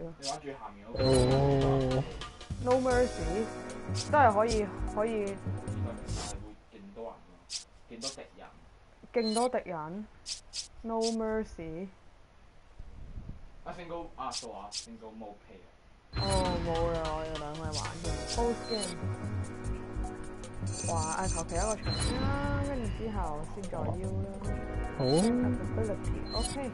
你玩最下面嗰個。 哦。 No Mercy 都係可以。 但係會勁多人喎，勁多敵人。 勁多敵人。No Mercy。 Single 數下 Single 冇 pay 啊。 哦，冇啦，我要兩個玩嘅。Post game。哇！求其一個場先啦，跟住之後先再邀啦。 好。 Ability OK。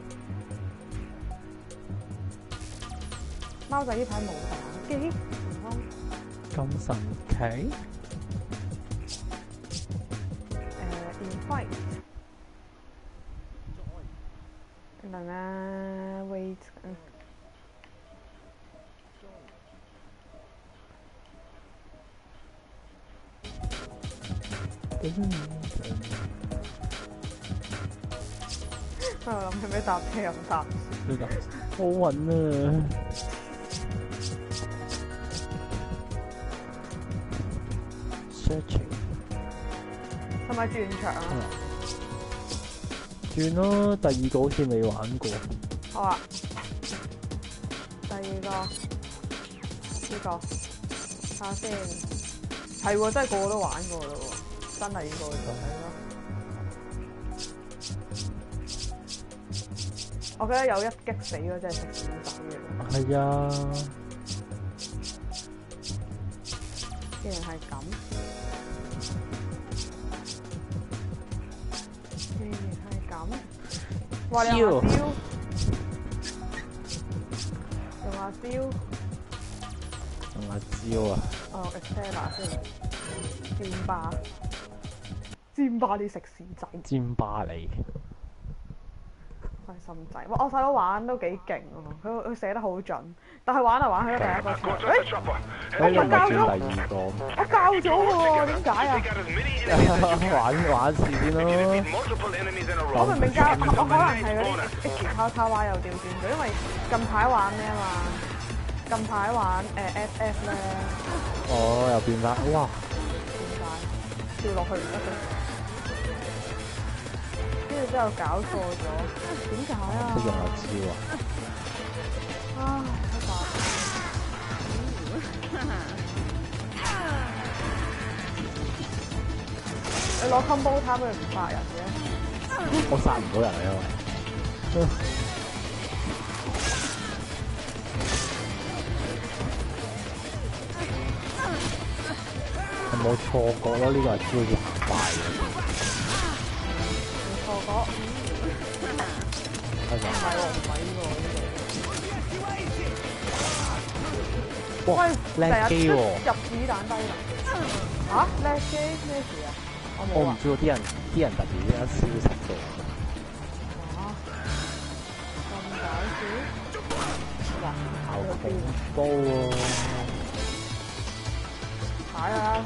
貓仔呢排冇打機， 咁神奇 ？Invite。等啊 ，wait。我諗起咩搭車又唔搭。 呢個好穩啊！ 係咪轉場啊？ 轉咯，第二個好似未玩過。 好啊，第二個呢個睇下先，係喎，真係個個都玩過啦喎，真係呢個就係咯。我記得有一擊死嗰隻食屎仔嘅。 係啊。 既然係咁。哇！你用阿雕，用阿雕， 用阿蕉啊！ 哦 ，Estella 先，尖巴啲食屎仔， 尖巴你， 開心仔。哇！我細佬玩都幾勁喎，佢寫得好準，但係玩嚟玩去都第一個場。我唔係教咗，我教咗喎，點解啊？ 玩次先咯。 我明明教，我可能係嗰啲 X 叉叉 Y 又調轉咗，因為近排玩咩啊嘛？近排玩FF 咧。 哦，又變翻，哇！ 點解？跳落去唔得嘅，跟住之後搞錯咗，點解啊？ 都用阿蕉啊！ 唉，好煩。你攞 combo 貪佢唔殺人嘅？ 我殺唔到人啊，因為係冇錯覺咯，呢個係超級快嘅。 冇錯覺。唔係喎，唔係呢個。 哇！叻機喎！ 入子彈低能。嚇？叻機咩事啊？ 我唔知喎，啲人特別而家消失咗。 哇！咁搞笑！哇！ 好恐怖喎！ 踩啦！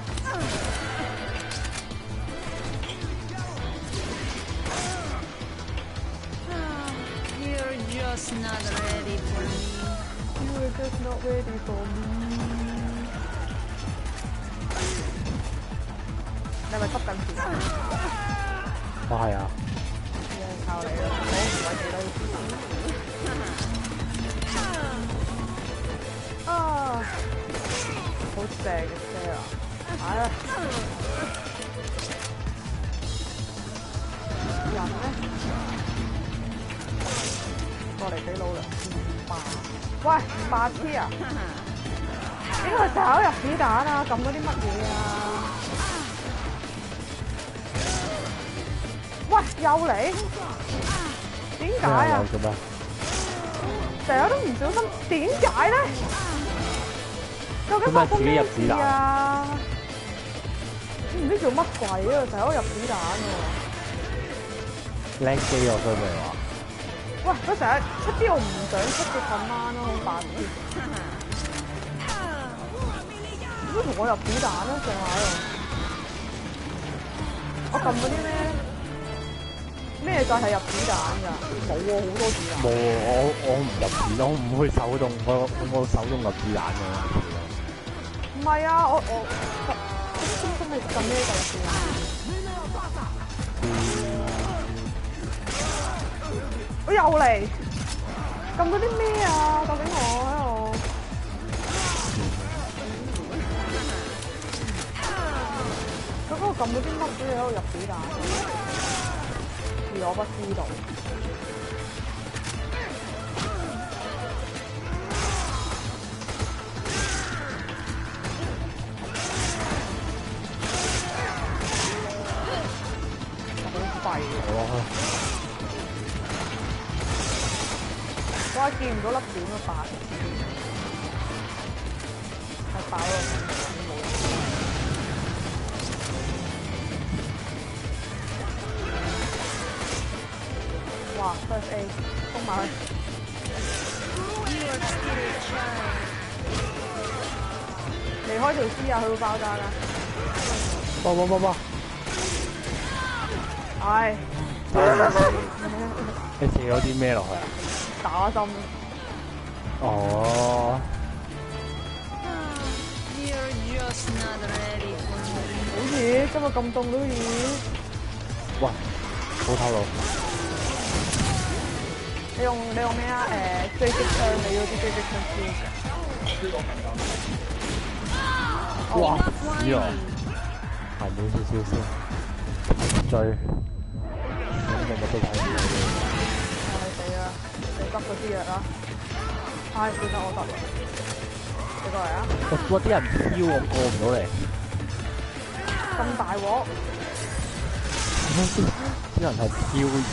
You're just not ready for me. You're just not ready for me. 你係咪執緊錢？ 我係啊！ 靠你啦！我唔係幾多錢啊！好正嘅車啊！係啊！人咧，過嚟俾老娘霸！喂，霸黐啊！點解成日都入子彈啊？撳嗰啲乜嘢啊？喂，又嚟？點解啊？成日都唔小心，點解咧？究竟發生咩事啊？唔知做乜鬼啊！成日都入子彈喎。 叻機我衰未話。 喂，佢成日出啲我唔想出嘅command咯，好白痴。點解同我入子彈咧？成日喺度。我撳嗰啲咩就係入子彈㗎？冇喎，好多子彈。 冇喎，我唔入子彈，我唔會手動，我手動入子彈㗎嘛。 唔係啊，我咁你撳咩就入子彈？我又嚟撳嗰啲咩啊？究竟我喺度？ 撳嗰啲乜都喺度入子彈，而我不知道。好廢喎！哇！見唔到粒點嘅白，係爆咯！哇 ！First A， 攻埋去！離開條絲啊！佢會爆炸㗎！ 爆！ 唉， 你射咗啲咩落去啊？ 打針。 哦。 好熱，今日咁凍都熱。 喂，好透露。 你用咩啊？追擊槍，你嗰啲追擊槍燒。 哇！死啊！行遠少少先。追，咁乜都睇唔到。 唉死啦！你執嗰啲藥啦。唉，算啦，我得啦。你過嚟啊！ 哇！啲人飄我過唔到嚟。 咁大鑊！ 啲人係漂移。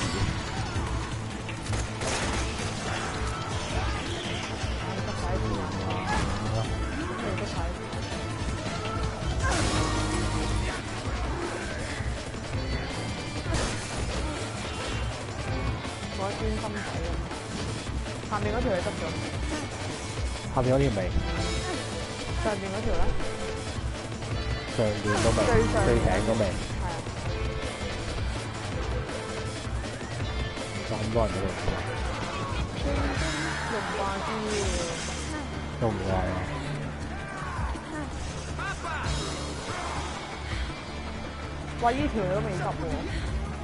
專心睇啊！下面嗰條你執咗？下面嗰條未？ 上面嗰條咧？ 上面都未，最頂都未。係啊！咁多人喺度做。 用慣啲。 都唔慣啊！ 哇！依條你都未執喎。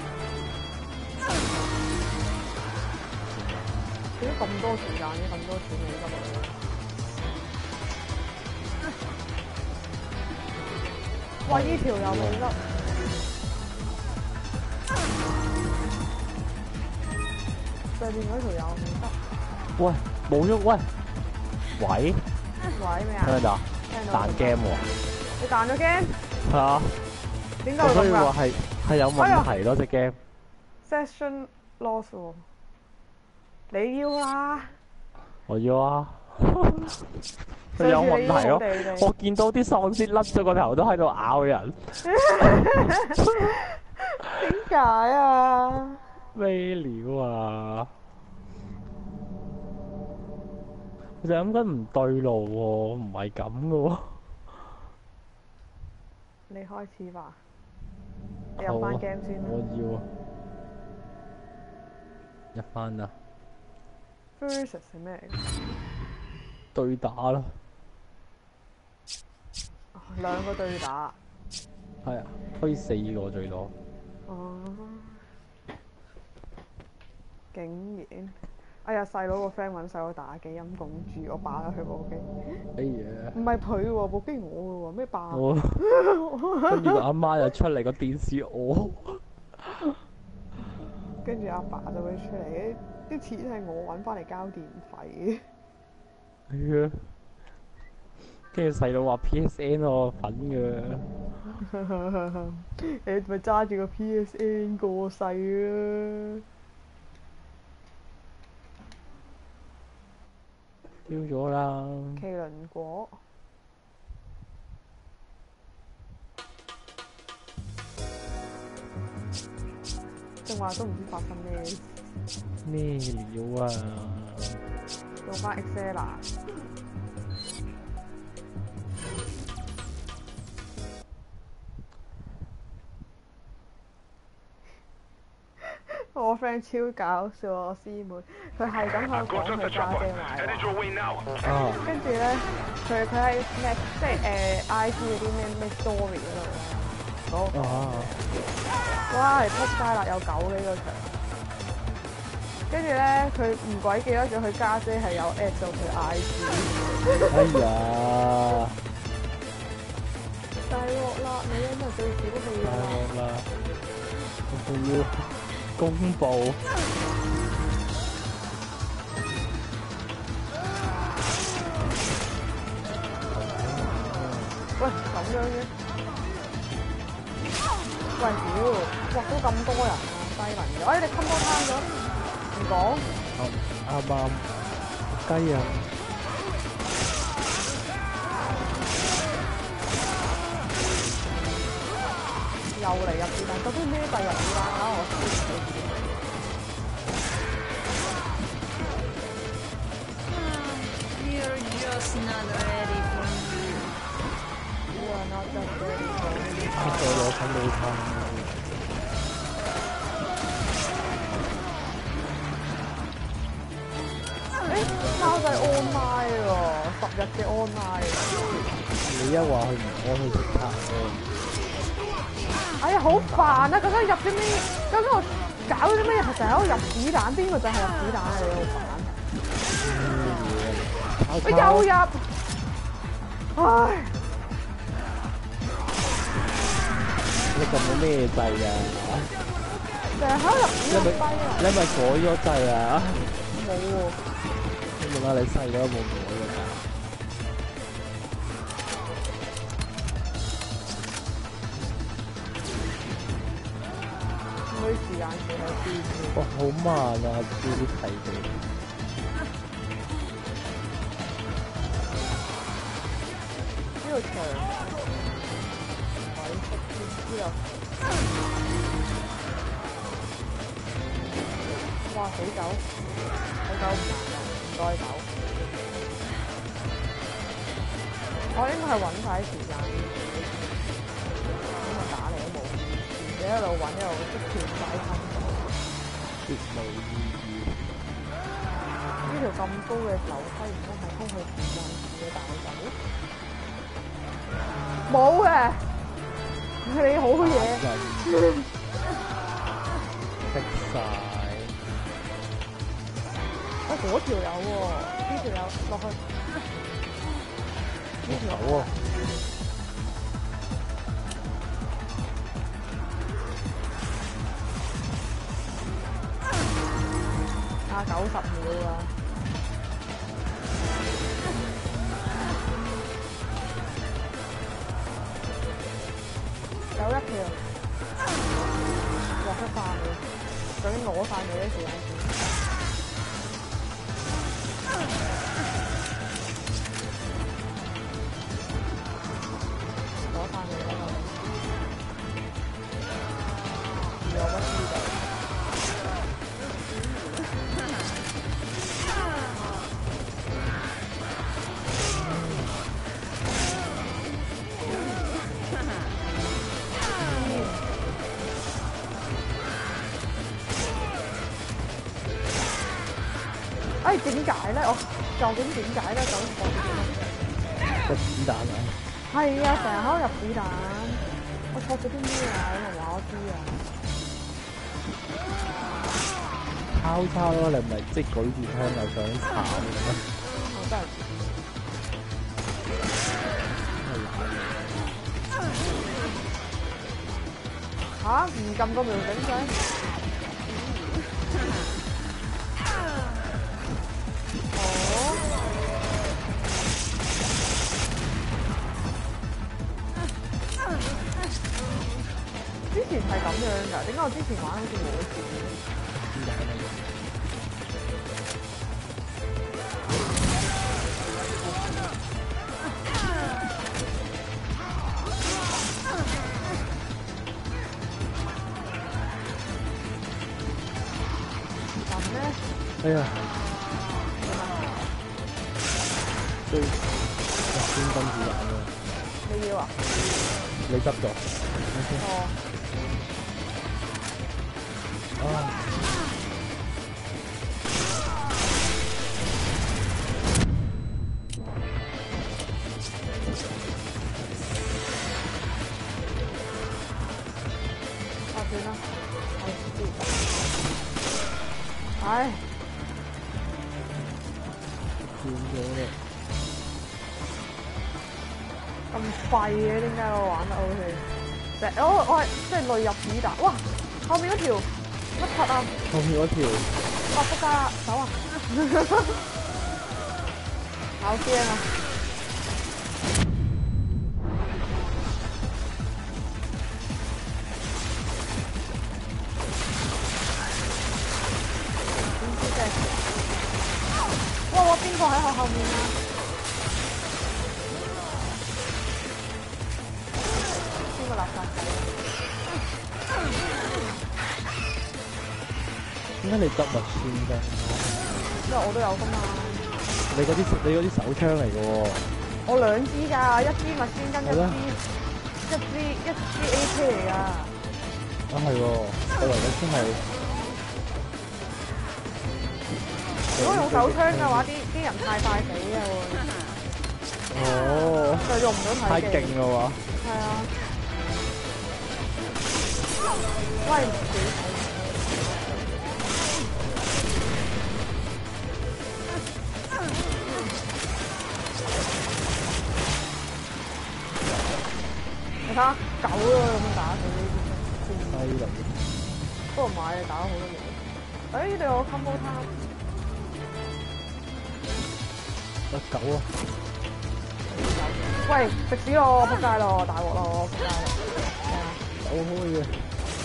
點解咁多時間嘅咁多錢你執落去？哇！依條又未執，上面嗰條又未執。喂， 冇喐喂！喂咩啊？ 聽到？彈 game 喎！ 你彈咗 game？ 係啊。 點解會咁㗎？ 所以話係有問題咯隻 game。 Session loss 喎。你要啊！ 我要啊！佢有問題咯！我見到啲喪屍甩咗個頭都喺度咬人。 點解啊？ 咩料啊？我就諗緊唔對路喎，唔係咁嘅喎。 你開始吧，你入翻 game 先啦。 我要啊！入翻啦。 Versus 係咩嚟？ 對打咯。 兩個對打。 係啊，可以4個最多。 哦。竟然！哎呀，細佬個 friend 揾細佬打機，陰公豬，我霸咗佢部機。 哎呀！ 唔係佢喎，部機我嘅喎，咩霸？ 跟住阿媽又出嚟個電視我。 跟住阿爸就會出嚟，啲錢係我揾翻嚟交電費。 係啊，跟住細佬話 PSN 我份嘅。 你咪揸住個 PSN 過世啊！ 丟咗啦。 麒麟果。正話都唔知發生咩料啊！ 用翻 Excel。我 friend 超搞笑，我師妹，佢係咁喺度講佢家姐買喎。跟住咧，佢喺咩即係IG 嗰啲咩 story 嗰度咧。哇！嚟撲街啦，有9幾個場。跟住咧，佢唔鬼記得咗佢家姐係有 at 到佢 IG。 哎呀！ 大鑊啦！你因為最少氣大啦。 鑊啦！我仲要公佈。 喂，咁樣嘅？喂，屌！哇，都咁多人啊，低能嘅。哎，你冚多攤咗，唔講。 啱雞啊！ 又嚟入子彈，究竟咩掣入子彈啊？我知唔知 You're just not ready for me. You are not just ready for me. 我有睇冇睇。 貓仔 online 喎，10日嘅 online。 你一話佢唔安，佢即刻安。 哎呀，好煩啊！究竟入啲咩？究竟我搞咗啲咩？成日喺度入子彈，邊個就係入子彈啊？你好煩！我又入，唉！ 你撳到咩掣啊？ 成日喺度入子彈低啊！ 你係咪改咗掣啊？ 冇喎。 你問下你細佬有冇改㗎？ 佢時間佢喺邊？ 哇，好慢啊！啲睇到。 呢個長位色呢度。哇！死狗，死狗唔難㗎，唔該狗。我應該係揾晒啲時間，咁啊打你都冇意義，你一路揾一路即斷晒身。 絕無意義。 呢條咁高嘅樓梯唔通係空氣時間嘅大狗？冇嘅，你好嘢。 逼晒。 嗰條有喎，呢條有落去。呢條有喎。90秒啊！有一條獲得翻嘅，究竟攞晒未咧？時間線。攞翻未咧？我不知道。哎，點解咧？我究竟點解咧？究竟講點？ 個子彈啊！ 係啊，成日喺度入子彈。我錯咗啲咩啊？有人話我知啊。 交叉咯，你唔係即係舉住槍又想炒嘅咩？ 我真係唔知。嚇！唔撳個瞄準掣？之前係咁樣㗎，點解我之前玩好似冇事？咁咧？ 哎呀！追先跟住玩喎。 你要啊？ 你執咗？ 哦。 啊！ 算啦，我知。唉， 斷咗啦！ 咁廢嘅，點解我玩得 OK？我係即係累入子彈，哇！後面嗰條乜柒啊？ 後面嗰條， 哇！仆街啦，走啊！好驚啊！點知啫？哇！邊個喺我後面啊？邊個垃圾仔？ 點解你執物先嘅？ 因為我都有㗎嘛。 你嗰啲手槍嚟嘅喎。 我兩支㗎，一支麥先跟一支 AK 嚟㗎。 啊係喎，我以為你先係。 如果用手槍嘅話，啲人太快死啊會。 哦。 就用唔到太勁啦喎。 係啊。喂，唔死睇。你睇下狗都咁樣打死呢啲。 低能。 不過買打咗好多嘢。呢度有 combo time。 隻狗啊！ 喂，食屎我仆街咯，大鑊咯，仆街咯。 狗開嘅。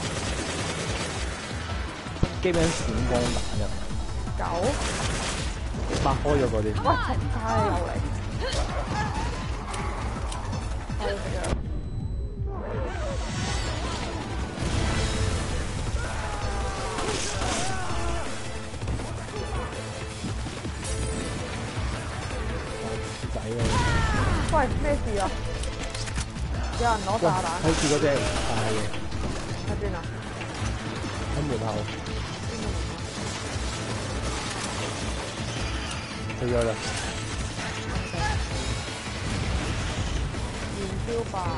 基本閃光彈啊！ 狗。 擘開咗嗰啲。 喂，仆街又嚟。喂，咩事啊？有人攞炸彈。 睇住嗰隻大嘢。 喺邊啊？ 喺門口。去咗啦。 燃燒吧。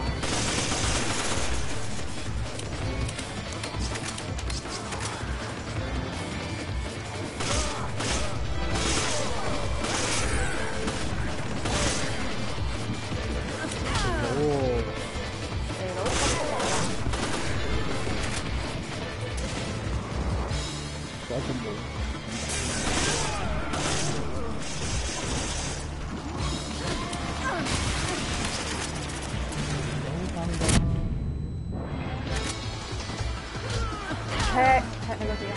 踢你個字啊！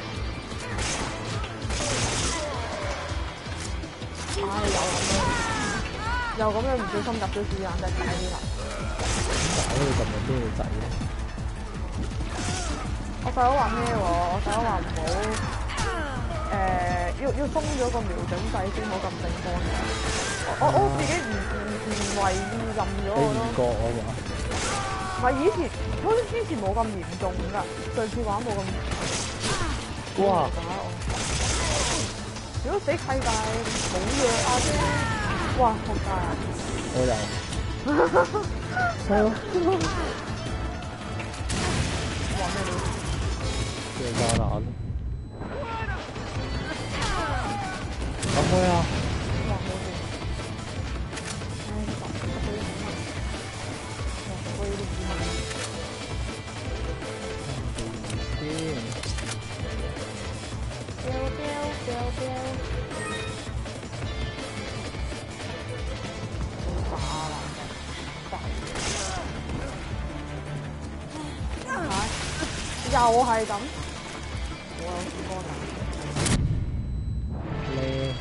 又咁樣唔小心入咗子彈，真係抵啦！ 打到咁樣都要仔咧？ 我細佬話咩喎？我細佬話唔好要封咗個瞄準掣先好咁正方嘅。我自己唔為意任咗我咯。 你唔覺啊嘛？ 唔係以前，好似之前冇咁嚴重㗎，上次玩冇咁。 哇！ 如果死契弟冇藥啊啫！哇，仆街啊！ 我有。係咯。 玩咩料？ 射炸彈。打開啊！ 哇，冇事。我有啲疑問。又係咁，我有試過㗎。 你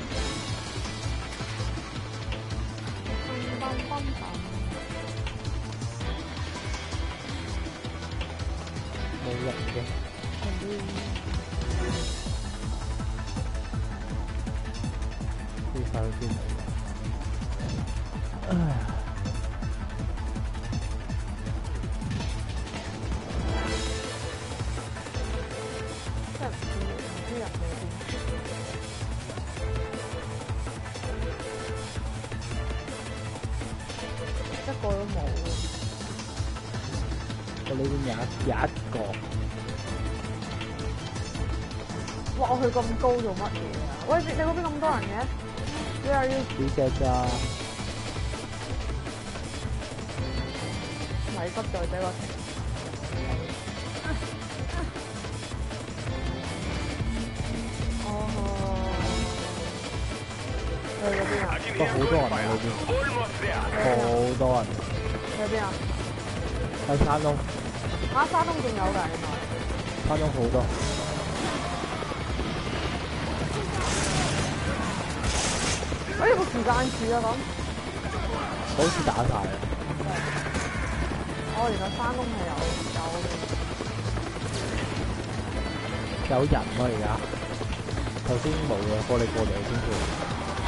冇人嘅。飛晒去邊度？唉。 一個都冇。 我呢邊有一個。 哇！我去咁高做乜嘢啊？喂，你嗰邊咁多人嘅？你又要幾隻咋？ 體不在這個城。去嗰邊啊？ 都好多人喺裏邊，好多人。 去邊啊？ 喺山窿。 啊，山窿仲有㗎，原來。 山窿好多。 有冇時間柱啊咁？ 好似打晒啦。 哦，原來山窿係有人咯而家。頭先冇嘅，過嚟先做。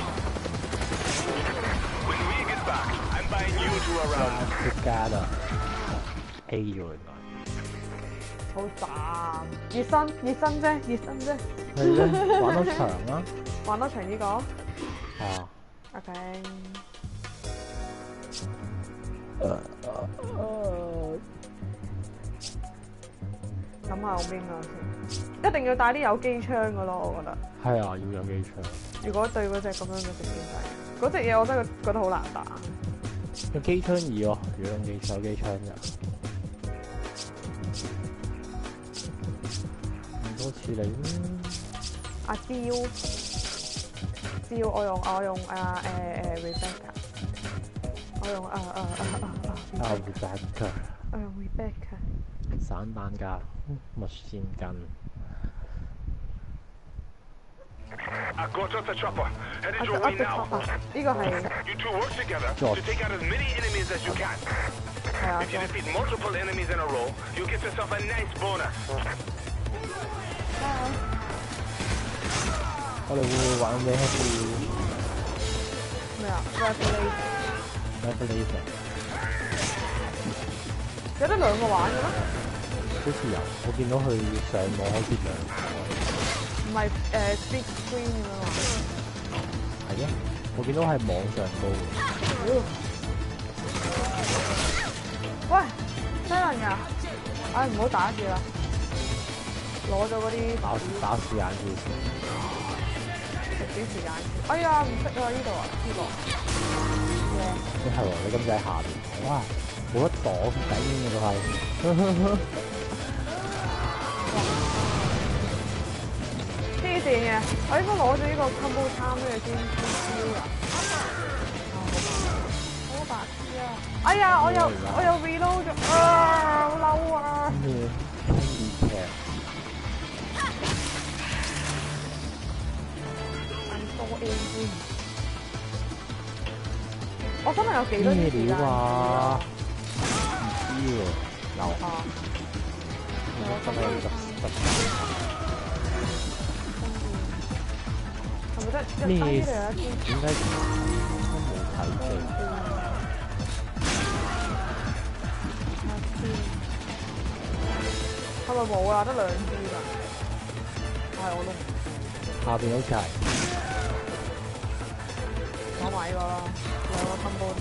出家啦 ，A 咗原來。 好慘，熱身啫。 係咧，玩多場啦。 玩多場呢個？ 啊。 OK。諗下我邊個先？一定要帶啲有機槍噶咯，我覺得。係啊，要有機槍。 如果對嗰隻咁樣嘅食劍仔，嗰隻嘢我真係覺得好難打。 用機槍易喎，如果用手機槍就唔多似你啦。 阿蕉，我用Rebecca， 我用 Rebecca， 我用 Rebecca， 散彈架，密線筋。 I got off the chopper. Headed your way now. 呢個係 You two work together to take out as many enemies as you can. If you defeat multiple enemies in a row, you get yourself a nice bonus. 我哋會唔會玩咩咩啊 ？Revelation 有得兩個玩嘅咩？ 好似有，我見到佢上網好似兩個。 唔係big screen 咁樣嘛？ 係咩？我見到係網上高嘅。 喂，真人㗎！唉，唔好打住啦，攞咗嗰啲打時間先。 食短時間。哎呀，唔識啊！呢度啊，呢個。 你係喎，你咁就喺下邊。哇，冇得擋，頂嘅都係。 黐線嘅，我應該攞咗呢個 combo 3呢個先招啊！好白痴啊！哎呀，我又 reload 咗啊！好嬲啊！ 咩輕劇？ 多 A 先，我真係有幾多啲時間啊？ 唔知喎，有啊。真係咩？點解都冇睇嘅？ 係咪冇啊？得兩支㗎？係我都唔。 下邊好似係。 攞埋呢個啦，兩個 combo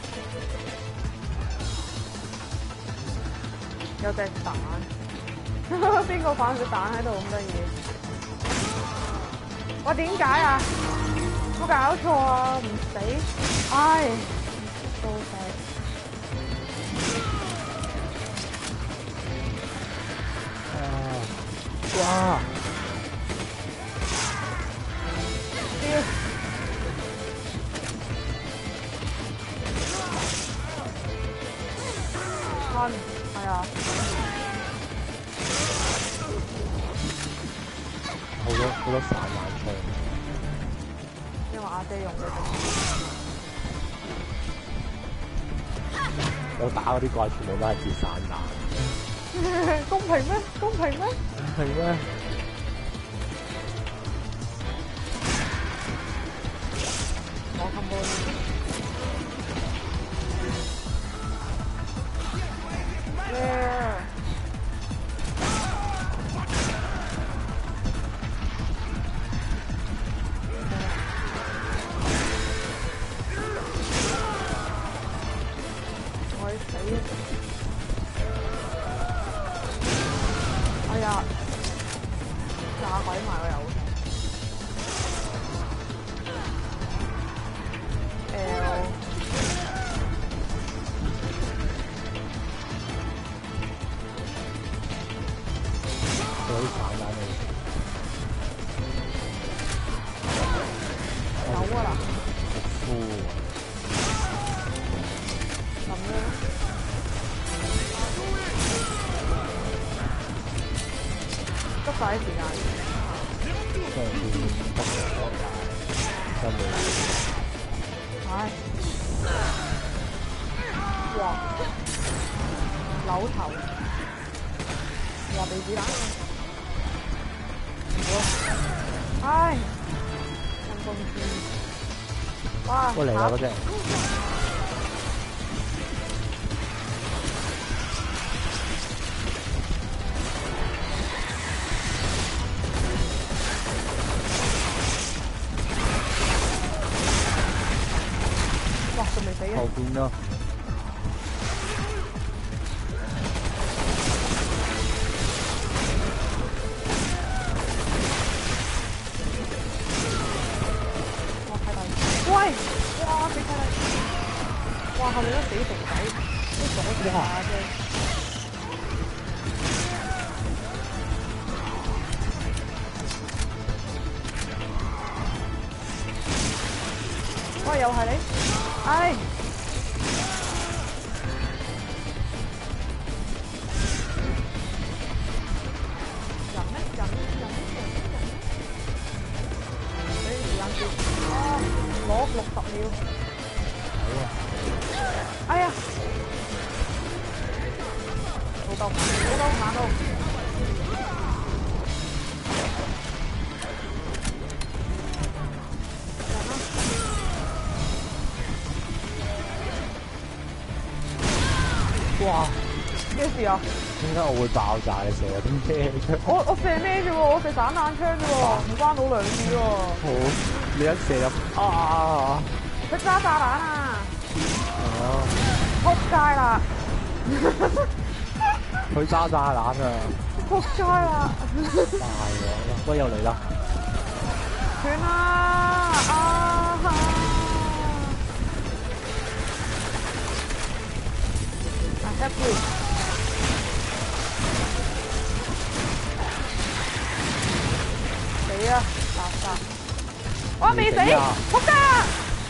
3嘅。有隻蛋，邊個放隻蛋喺度咁得意？我點解啊？冇搞錯啊！唔死，唉，到死！ 哇！ 係啊！ 好多散彈槍， 因為阿姐用嘅。 我打嗰啲怪全部都係接散彈。 公平咩？公平咩？ 公平咩？ 我 combo。哎呀，炸鬼埋個油。 咁樣。執晒啲時間。唉。哇！扭頭。哇！被子彈。唉。陰公豬。哇！ 過嚟啦嗰隻。 哇！仲未死嘅。 後邊咯。 喂！哇！死太大！哇！後面都死肥仔，都阻住下啫。喂！又係你？唉！人咩？人咩？人咩？人咩？人咩？俾啲時間先。攞60秒。哎呀！老豆，慢路。 哇！ 咩事啊？ 點解我會爆炸？你射有啲咩出？ 我射咩啫喎？我射散彈槍啫喎，唔關到兩次喎。 好，你一射入啊！ 佢揸炸彈啊！ 哦！ 仆街啦！ 佢揸炸彈啊！ 仆街啦！ 大鑊啦！喂，又嚟啦！ 斷啦！啊哈！啊 help you！ 死啊！垃圾！我未死！仆街啊！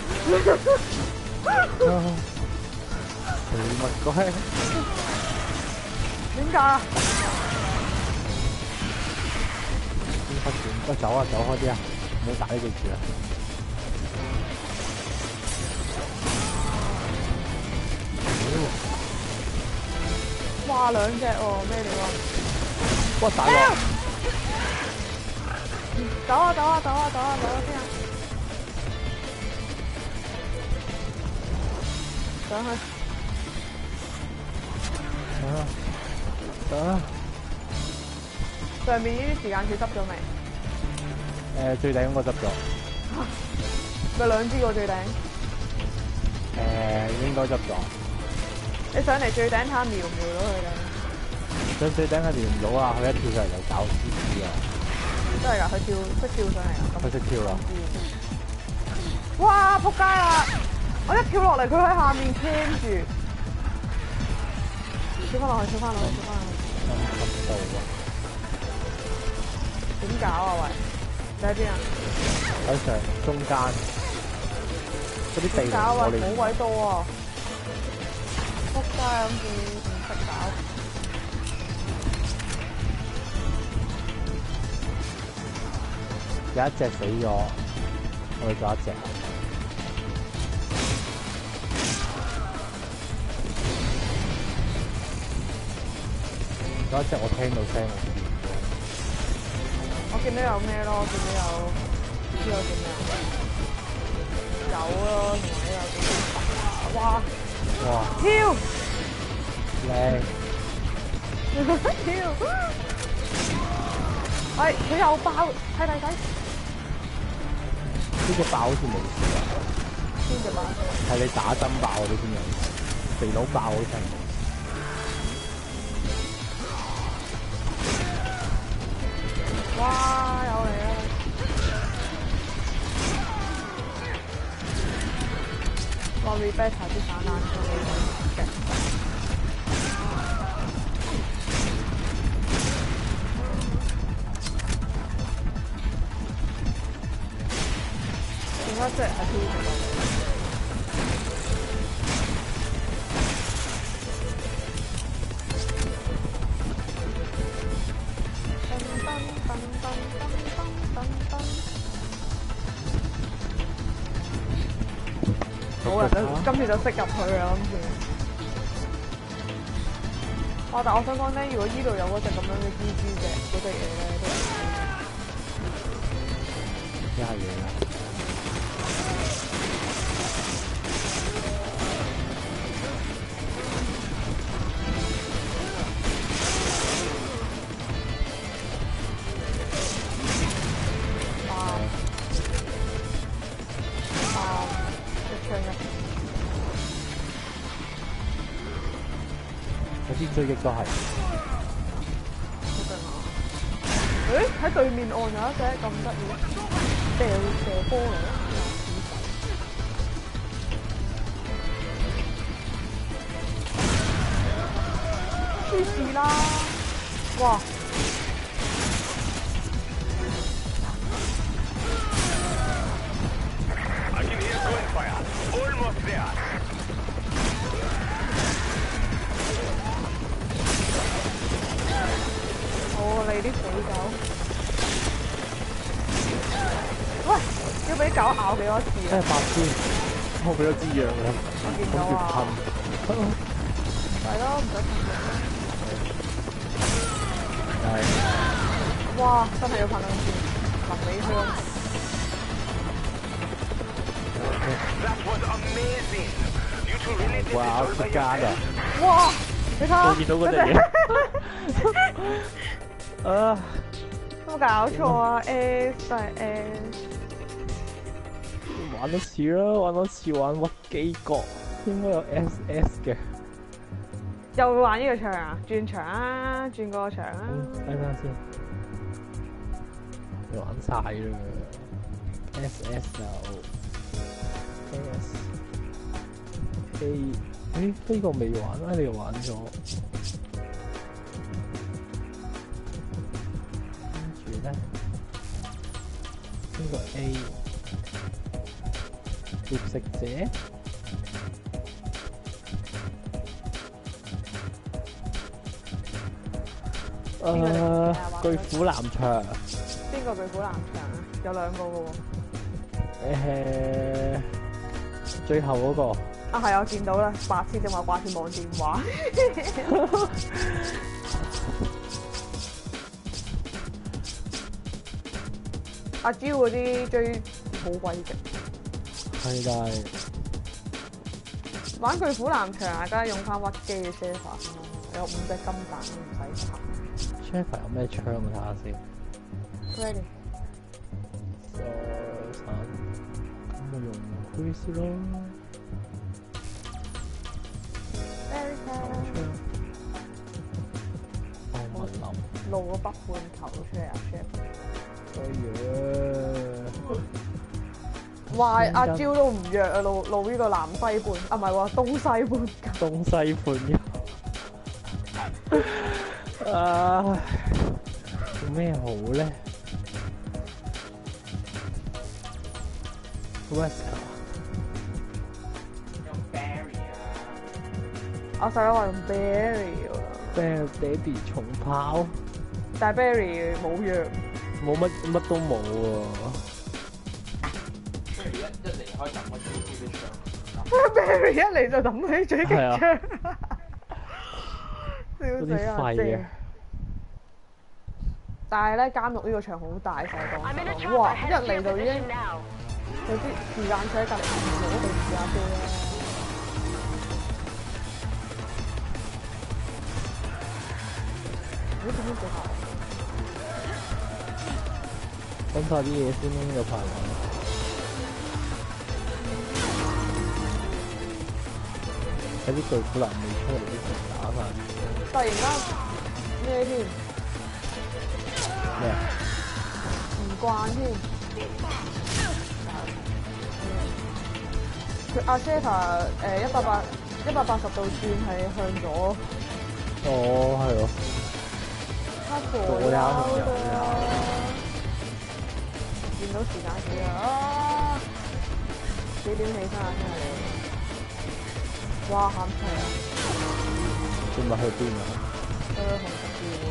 你乜鬼？ 點解啊？ 不斷，喂，走啊，走開啲啊！唔好打呢隻住啊！ 哇，兩隻喎，咩料啊？ 哇，大鑊！ 走啊，走啊，走啊，走啊，走啊先啊！上去。上面呢啲時間柱執咗未？ 最頂嗰個執咗。 咪兩支喎最頂。 應該執咗。 你上嚟最頂睇下瞄唔瞄到佢哋？ 上最頂係瞄唔到啊！佢一跳上嚟就搞黐線啊！ 真係㗎，佢識跳上嚟啊！ 佢識跳啦！ 哇！仆街啦！我一跳落嚟，佢喺下面 cam 住。跳翻落去，跳翻落去，跳翻落去。 深度啊！ 點搞啊？喂，你喺邊啊？ 喺上中間嗰啲地搞啊！ 我哋好鬼多啊！仆街咁住唔識搞。 有一隻死咗，我哋仲有一隻。有一隻我聽到聲， 我見到有咩咯？見到有唔知有啲咩？有咯，同埋有啲哇！ 哇！ 跳！ 靚！ 跳！係佢又爆，睇睇睇！ 呢隻爆好似冇事啊！ 邊隻爆？ 係你打針爆嗰啲先有，肥佬爆好似係冇。 哇！有嚟啊！話 rebat 下啲散彈槍嘅。另一隻係跳冇人就今次就識入去啦，諗住。哇！但我想講咧，如果依度有嗰隻咁樣嘅蜘蛛嘅嗰隻嘢咧，都係一係嘢啦。追擊都係。 誒喺對面岸有一隻咁得意，射波嚟咯。黐線啦！哇！你啲死狗！喂，要俾狗咬幾多次啊？ 真係白痴！我俾咗支藥啦。 我見到啊。係咯，唔使噴嘅。係。哇！真係要噴兩次，臨尾香。 哇！出街啊！ 哇！你睇下。 我見到嗰隻嘢。啊！ 有冇搞錯啊 ？S 都係 S。 玩多次啦，玩多次玩屈機角，應該有 SS 嘅。 又會玩呢個場啊？轉場啊？轉個場啊？ 睇下先。玩晒啦 ！SS 就 S。誒呢個未玩啊？你又玩咗？呢個 A 獵食者，巨虎南場。 邊個巨虎南場啊？有兩個嘅喎。 最後嗰個。 啊係，我見到啦，白痴正話掛住望電話。阿蕉嗰啲追好鬼勁， 係但係玩巨虎南場啊，梗係用翻屈機嘅 Sheffer， 有5隻金蛋都唔使查。 Sheffer 有咩槍啊？睇下先。 Ready。 咁我用 Chris 咯。 Very good。露個北半球出嚟啊 ，Sheffer。哇！阿蕉都唔弱啊，露呢個南西半啊，唔係喎，東西半。 東西半嘅。做咩好咧 ？Wesker 用 Barry 啊！ 我細佬話用 Barry 喎。 Bear Daddy 重炮。 但係 Barry 冇藥。 冇乜都冇喎。 一離開抌個追擊嘅槍。 Barry 一嚟就抌起追擊槍。笑死啊！正。但係咧，監獄呢個場好大，成個。哇！一嚟就已經有啲時間車隔離唔好地試下先啦。點解最後？ 揾晒啲嘢先，有排玩。睇啲巨虎男未出嚟啲成打晒。 突然間咩添？ 咩啊？ 唔慣添。佢阿 Sheffer 180度轉係向左。 哦，係咯。 左右見到時間幾啊？幾點起身啊？聽日你？哇！喊齊啊！ 今日去邊啊？ 去紅十字會。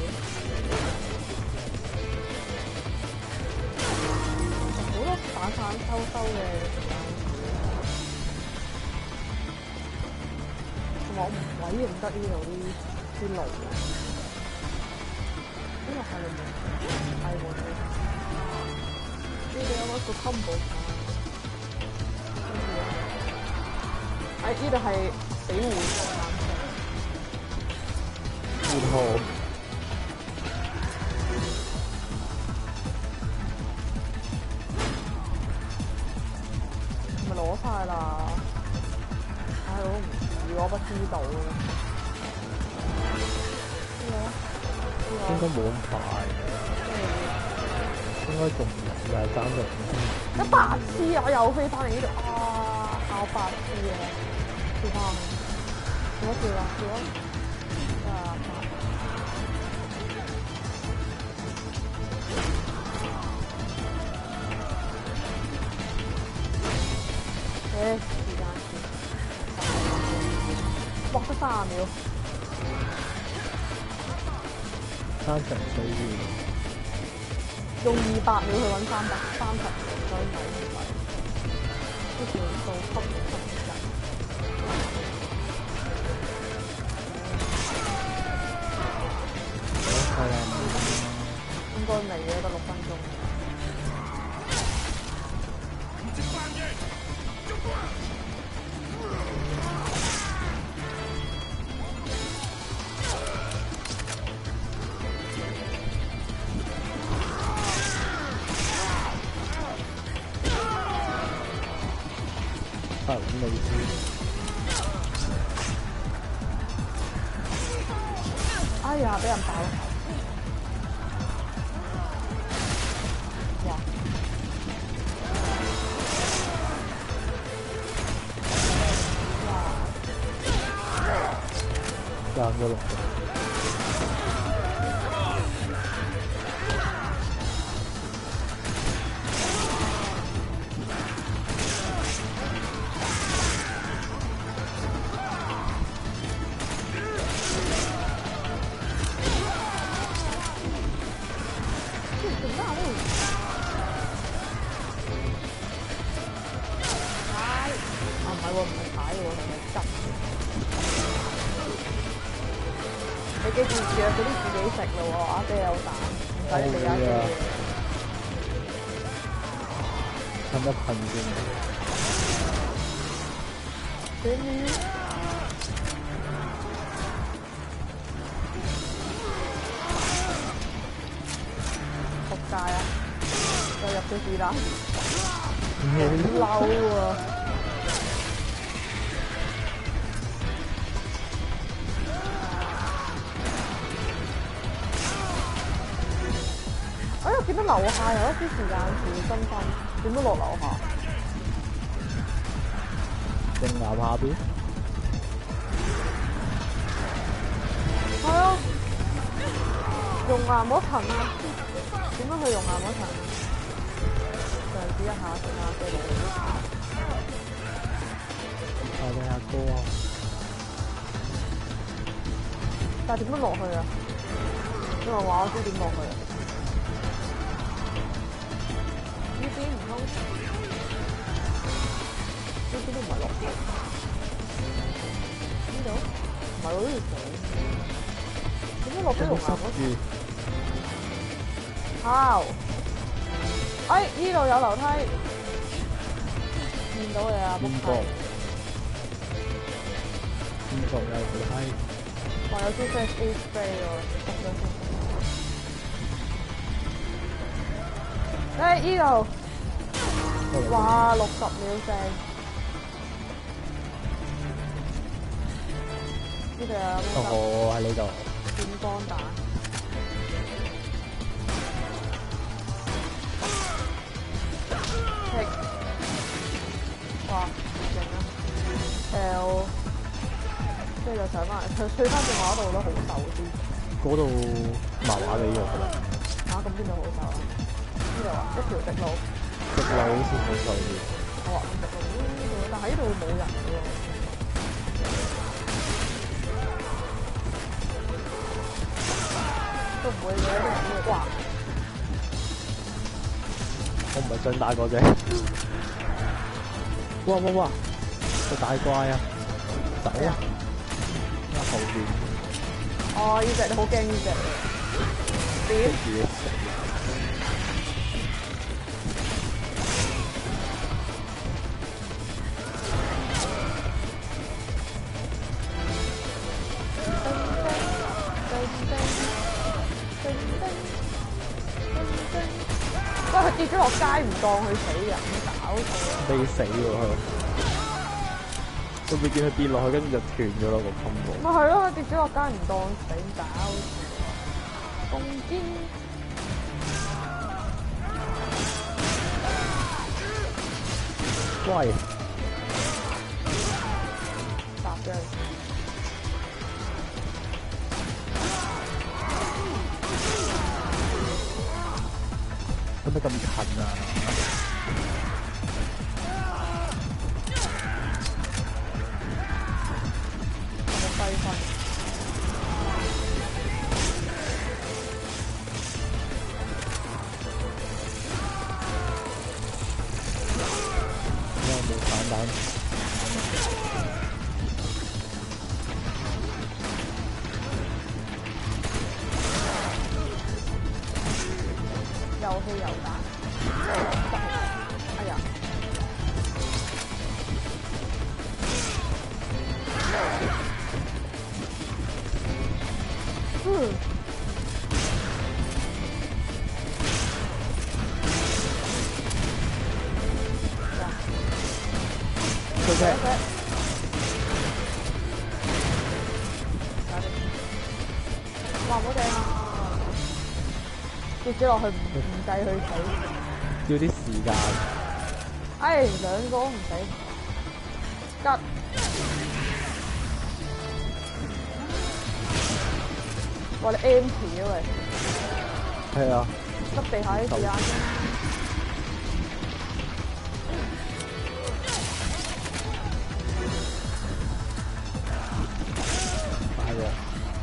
好多打散收嘅時間。 我唔鬼認得呢度啲路。呢個係你冇係喎，呢度有冇一個 combo？ 呢度係死護護咪攞晒啦！唉，我唔知，我不知道應該冇咁快，應該仲又係爭咗一百次我又飛翻嚟呢度啊！考8次啊！跳翻去，跳啦跳啦！時間獲得30秒， 3成4秒， 用200秒去揾330秒，所以冇問題。呢條數級人， 係啦， 應該未嘅，得6分鐘。 咁你知。 哎呀，俾人爆頭！哇！ 賺咗落。 你記住藥嗰啲自己食咯喎，阿姐有蛋，唔使你阿姐。 噴一噴先。仆街啊！又入咗子彈，好嬲啊！見到樓下有一啲時間線分分，點都落樓下。 定樓下邊？ 係啊，熔岩嗰層啊，點樣去熔岩嗰層？嘗試一下先啊，飛佬。 你阿哥啊！ 但係點樣落去啊？你話我知點落去啊？呢邊唔通？呢邊都唔係落去。呢度？唔係喎，呢條點解落咗熔岩嗰度？好！哎，呢度有樓梯，見到你啊！ 邊個？邊度有樓梯？ 話有啲 flash A spray 喎，得咗先。誒依度，哇60秒正，呢度有哦，喺呢度。 電光彈，踢，哇勁啊 ！L， 跟住就上翻嚟，佢退翻轉我嗰度都好受啲。 嗰度麻麻地喎，覺得。 咁邊度好受啊？呢度啊，一條直路。 直路好似好受啲。 我話直路呢度，但係呢度冇人嘅喎。都唔會嘅，啲人都會哇！ 我唔係想打嗰隻。哇！個大怪啊！走啊！ 後邊。 哦，呢隻你好驚呢隻。點？ 自己食。 喂，佢跌咗落街唔當佢死嘅，咁搞錯。 未死喎佢。會唔會見佢跌落去，跟住就斷咗咯個 combo？ 咪係咯，佢跌咗落街唔當死，搞錯。攻堅。 喂！ 搭咗佢。 做咩咁近啊？ 有冇揮分？ 有冇反彈？ 又氣又打，哎呀！ 佢嘅哇！好正啊！跌咗落去唔計佢死， 要啲時間。 哎，兩個唔死，吉！哇！你 empty 啊喂！ 係啊。 執地下啲時間先。 快喎！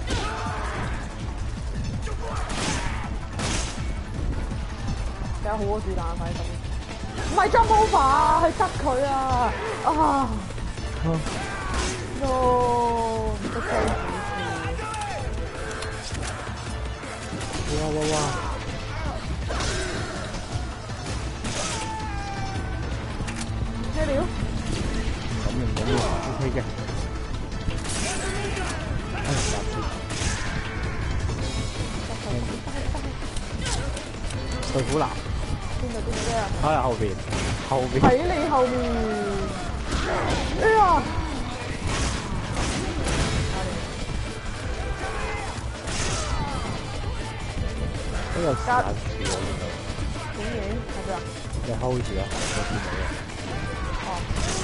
有好多子彈喺度，唔係 jump over 啊，係執佢啊！啊 ！no， 唔得雞子哇！ 咩料？ 咁樣 OK 嘅。對虎男。 邊度啊？ 喺後邊， 喺你後面。哎呀！ 都有時間住喎， 點影？喺邊啊？ 你 hold 住啊，我見到啊。 哦。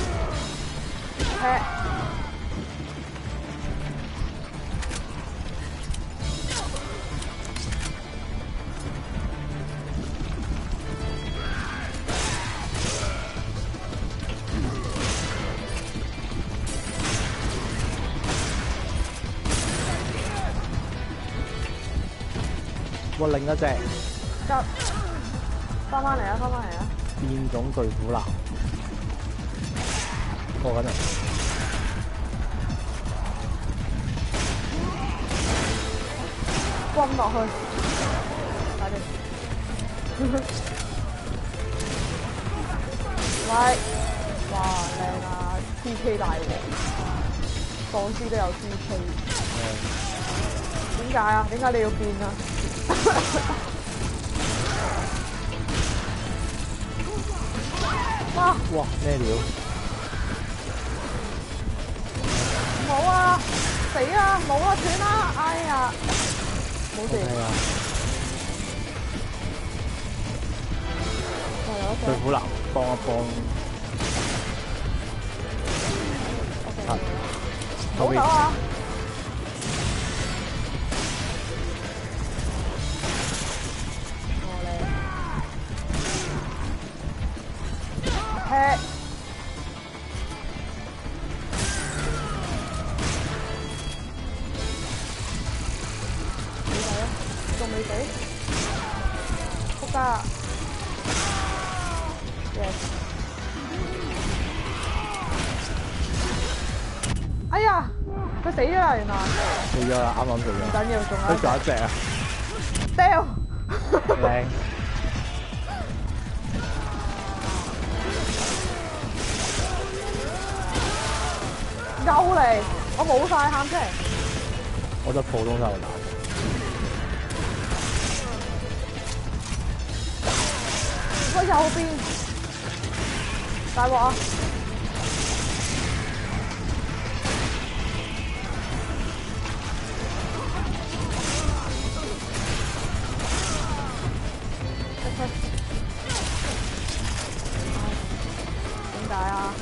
哇！另一隻。 得。翻嚟啊！ 變種巨虎男。過緊啊！ 轟落去。快啲！喂！哇，靚啊 ！PK 大王，喪屍都有 PK。點解啊？點解你要變啊？哇！ 哇！咩料？ 冇啊！死啊！冇啊！斷啦！哎呀！冇事。 係啊。巨虎男幫一幫。 好走啊！仲未死？仆街啊 ！Yes。哎呀！ 佢死咗啦，原來。 死咗啦，啱啱死咗。 唔緊要，仲有。 佢仲有一隻啊！ 掉。 靚。 又嚟，我冇晒喊出嚟。 我就普通手打。 喂，右邊。大鑊啊！點解啊？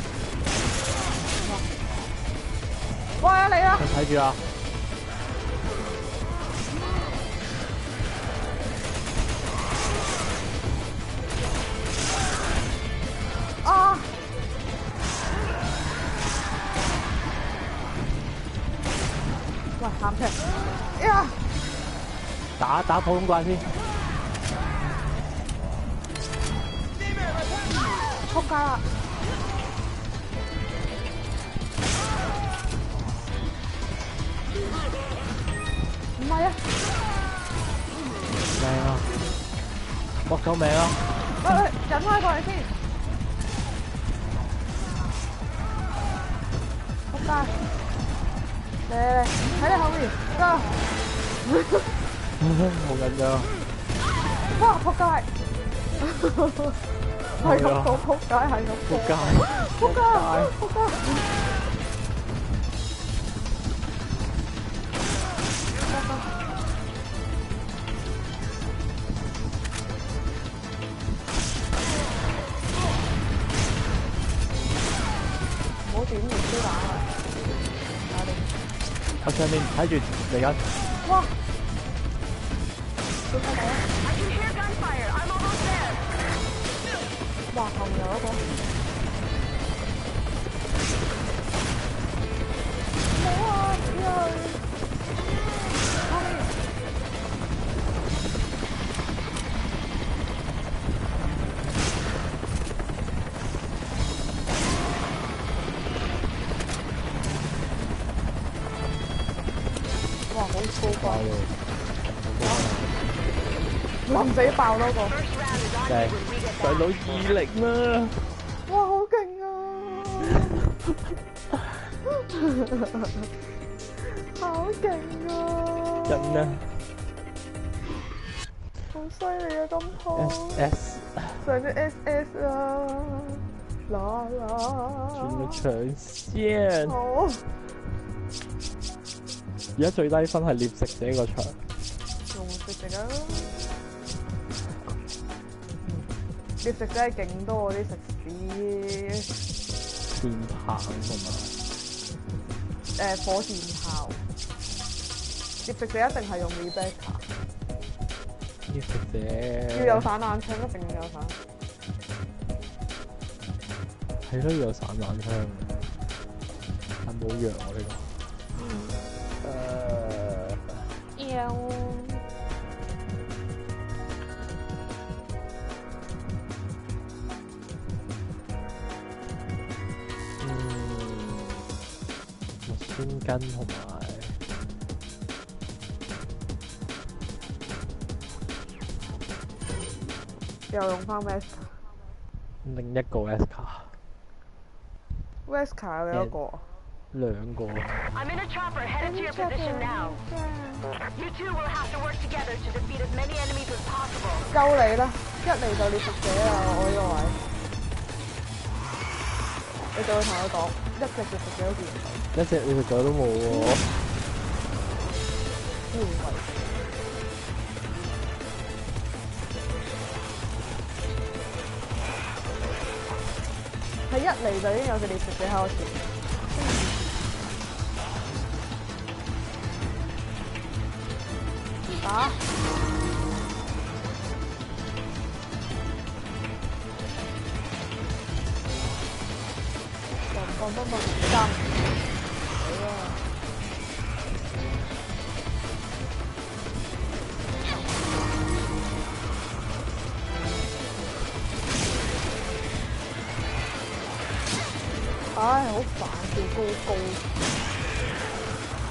喂啊你啊！ 睇住啊！ 啊！喂，喊出嚟！呀！ 打普通怪先。 仆街啦！唔係啊！ 命啊！搏救命啊！ 喂，引開過嚟先。仆街！嚟，喺你後面，go！ 好緊張。 哇！仆街！係咁講仆街，係咁講。仆街！仆街！仆街！唔好點完先打啊！打你！ 我上面睇住嚟緊。 哇！點解啊？哇！後面有一個。冇啊！又。哇！好高爆喎！臨死爆多個。 正，上到20啦！ 哇！好勁啊！好勁啊！ 真啊！ 好犀利啊！咁好。 SS。 上咗 SS 啊！啦啦。 轉到搶先。 好。 而家最低分係獵食者個場。 用獵食啊！獵食真係勁多嗰啲食屎。 電棒同埋火箭炮。獵食者一定係用 Rebecca。 獵食者。 要有散彈槍，一定要有散。 係咯，要有散彈槍。但冇藥喎呢個。先根同埋又用翻 Wesker。 另一個 Wesker 有幾多個？ 兩個。 I'm in a chopper headed to your position now. You two will have to work together to defeat as many enemies as possible. 夠你啦！一嚟就獵食者啊！我呢個位，你就會同佢講，一隻獵食者都見唔到， 一隻獵食者都冇喎。 係一嚟就已經有隻獵食者喺我前面。打！放多個針，死啊！唉，好煩，跳高高。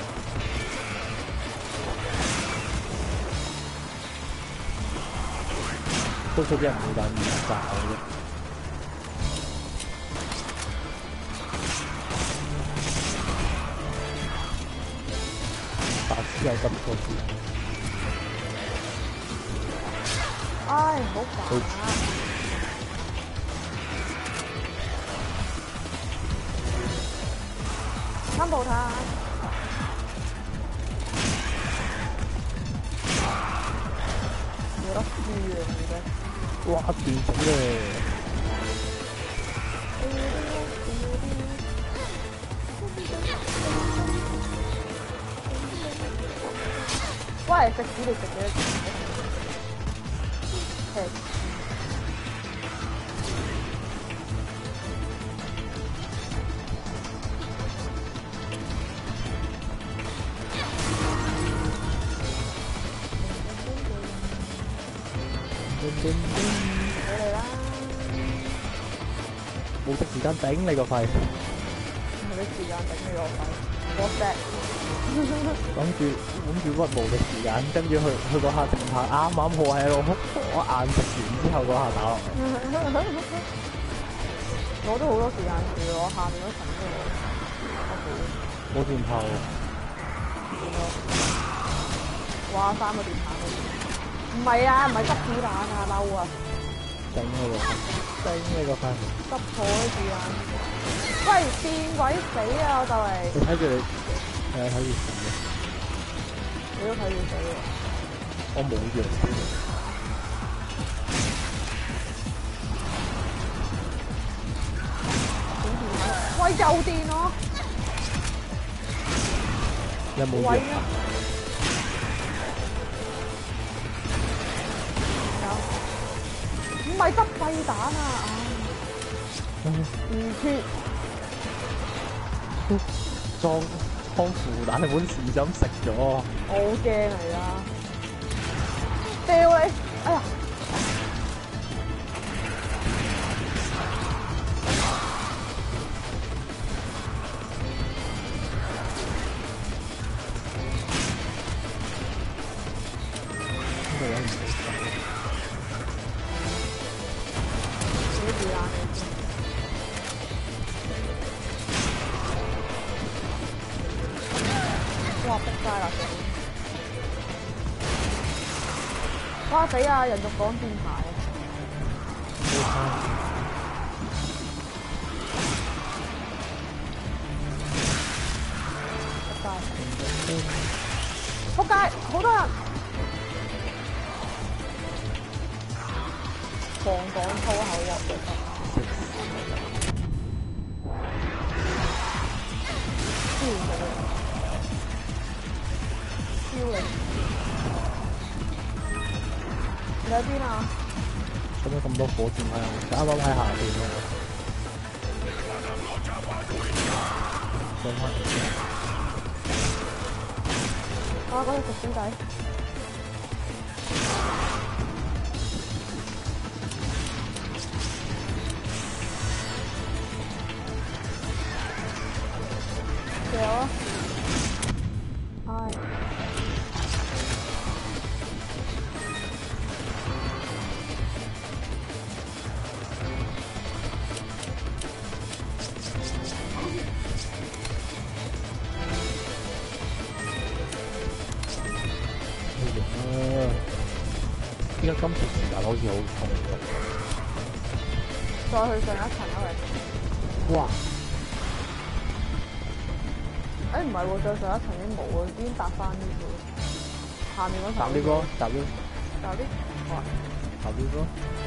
多數啲人冇揀二炸嘅啫。白痴又得錯字。 唉，好煩啊！三步塔。有得輸啊！而家。 哇！斷死咧！ 喂，食屎你食幾多次？ 冇的時間頂你個肺， 冇的時間頂你個肺，我錫。 諗住屈冇嘅時間，跟住去嗰下停下，啱啱好喺度，我硬食完之後嗰下打落嚟。 我都好多時間住，我下面嗰層都冇電炮。 哇！3個電棒唔係啊，唔係執子彈啊，嬲啊！ 頂你個肺！頂你個肺！ 執錯啲子彈。喂，電鬼死啊！我就嚟。 你睇住你，係睇住死嘅。 你都睇住死喎。 我冇藥先。 喂，又電我！ 有冇藥？ 唔係執廢彈啊！唔缺。 裝腐蛋，你本事就咁食咗。 我好驚嚟啦！掉你！哎呀！哇！仆街啦！哇死啊！人肉講電牌仆街！好多人狂講粗口喎！你喺邊啊？ 做咩咁多火箭喺度？啱啱喺下邊咯。上翻嚟先。 嗰隻食先仔。掉啊！唉。 依家今次時間好似好重， 再去上一層啦，喂！ 哇！ 誒唔係喎，再上一層已經冇喎，已經搭翻呢個下面嗰層。搭呢個，搭呢？ 搭呢？好啊！ 搭呢個。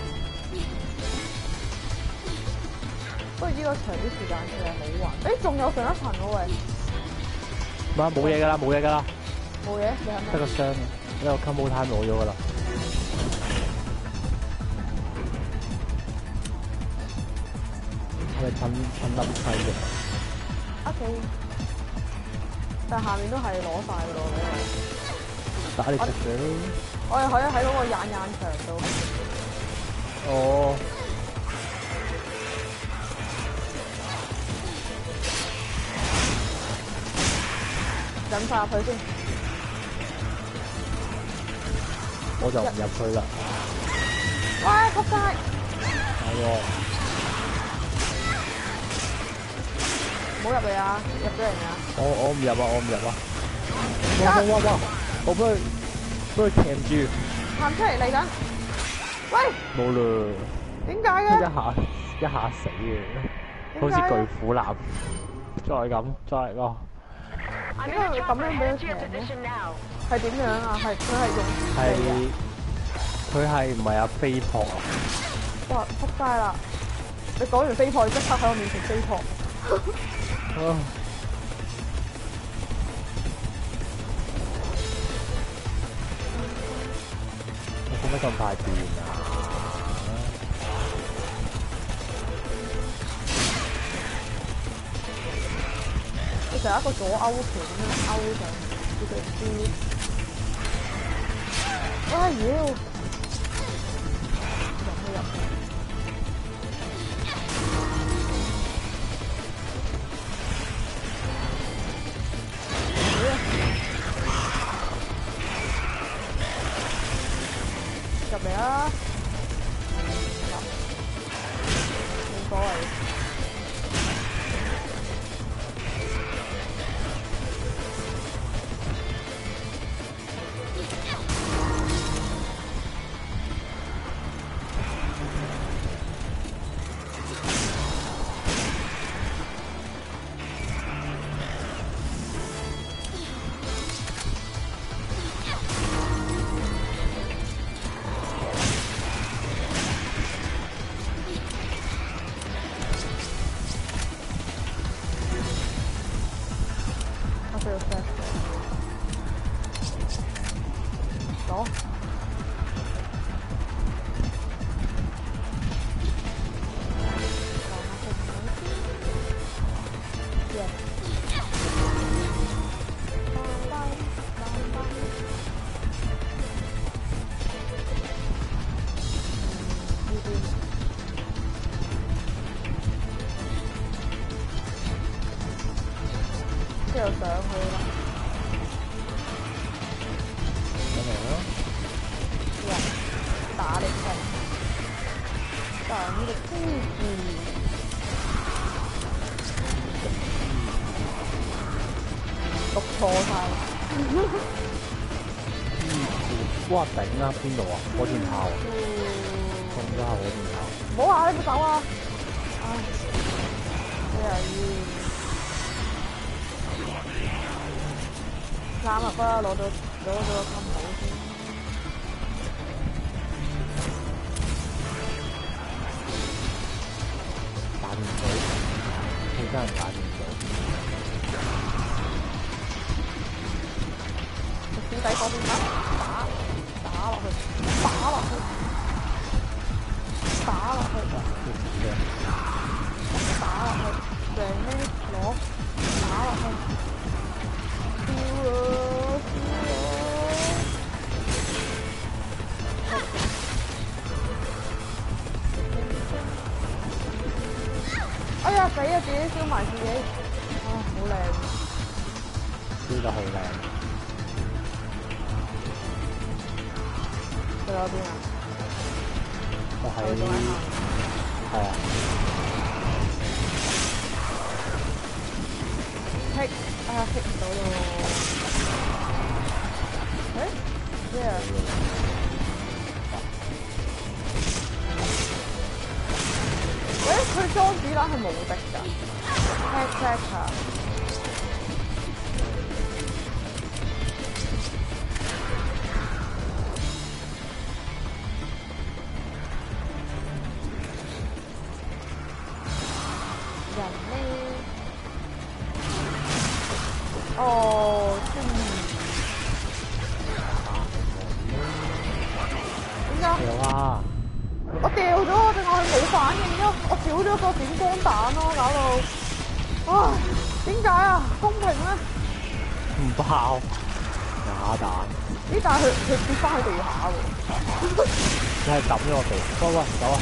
不過呢個長啲時間算係好玩。誒，仲有上一層喎喂！ 冇嘢㗎啦，冇嘢㗎啦。 冇嘢，你係咩？ 得個箱，一個 combo time 攞咗㗎啦。係噴粒砌嘅。 OK。但下面都係攞晒㗎咯， 打你隻嘴。 我哋可以喺嗰個眼牆度。 哦。 引晒入去先。 我就唔入去啦。 喂，仆街！ 係喎， 唔好入嚟啊！入咗嚟未啊？ 我唔入啊，我唔入啊！哇！我俾佢鉗住。 行出嚟嚟緊。喂！ 冇啦。 點解嘅？ 一下死嘅，好似巨虎男。再嚟個。 點解會咁樣俾佢鉗咧？係點樣啊？佢係用佢係唔係阿飛撲啊？ 哇！仆街啦！你講完飛撲，即刻喺我面前飛撲。 我做乜咁快變啊？ 佢就係一個左勾拳咁樣勾上，叫佢知。哇妖！入去。入嚟啊！冇所謂。之後上去啦， 上嚟啦！ 哇！打力強，等力支持，讀錯晒。 哇！頂啊！邊度啊？火箭炮啊！中咗下火箭炮。 唔好啊！你唔好走啊！唉，咩啊？啱啊！不攞咗個金寶先。 打唔到，佢真係打唔到。 小弟嗰邊打落去，打落去，上咩攞，打落去。哎呀死啊！自己燒埋自己，啊好靚， 燒得好靚。 去咗邊啊？ 就係係啊。 剔啊剔唔到咯。誒咩啊？佢裝子彈係無敵㗎 ，hack 啊！人呢？哦，點解？ 掉啊！ 我掉咗，定係佢冇反應啫？我少咗個點光彈咯，搞到，唉，點解啊？公平咩？ 唔爆，假彈。 咦？但係佢跌翻喺地下喎。 你係抌咗我哋，喂，走啊！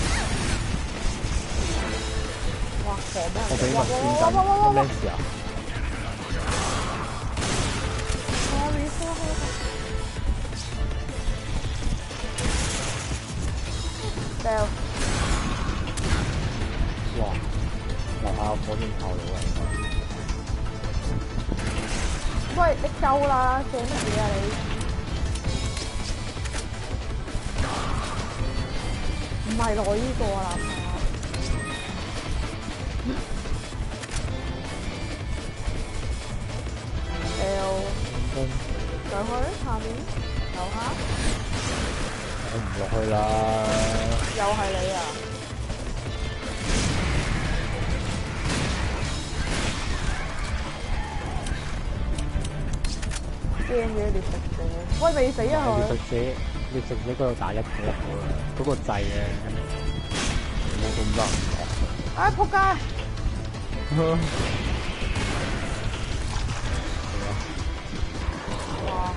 哇！狂咩？ 我俾個先緊，咩事啊？ 掉。 哇！樓下有火箭炮佬啊！ 喂，你夠啦，射乜嘢啊你？唔係攞呢個啊，掉。上去下面，樓下。 我唔落去啦。 又係你啊！驚嘅獵食者，喂未死啊佢！ 獵食者嗰度打一個嗰個掣咧，冇咁多。 唉仆街！哇！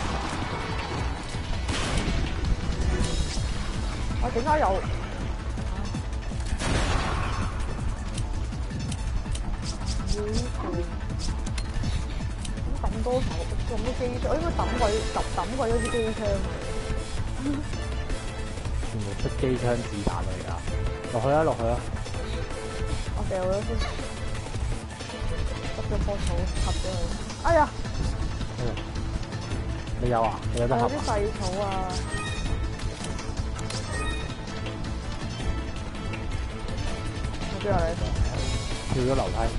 我點解有？咁多頭用啲機槍，我應該抌鬼咗啲機槍。 全部出機槍子彈嚟㗎！落去啊！落去啊！ 我掉咗先，執咗棵草合咗佢。哎呀！ 你有啊？你有得合啊？ 有啲細草啊！我邊有你？ 跳咗樓梯。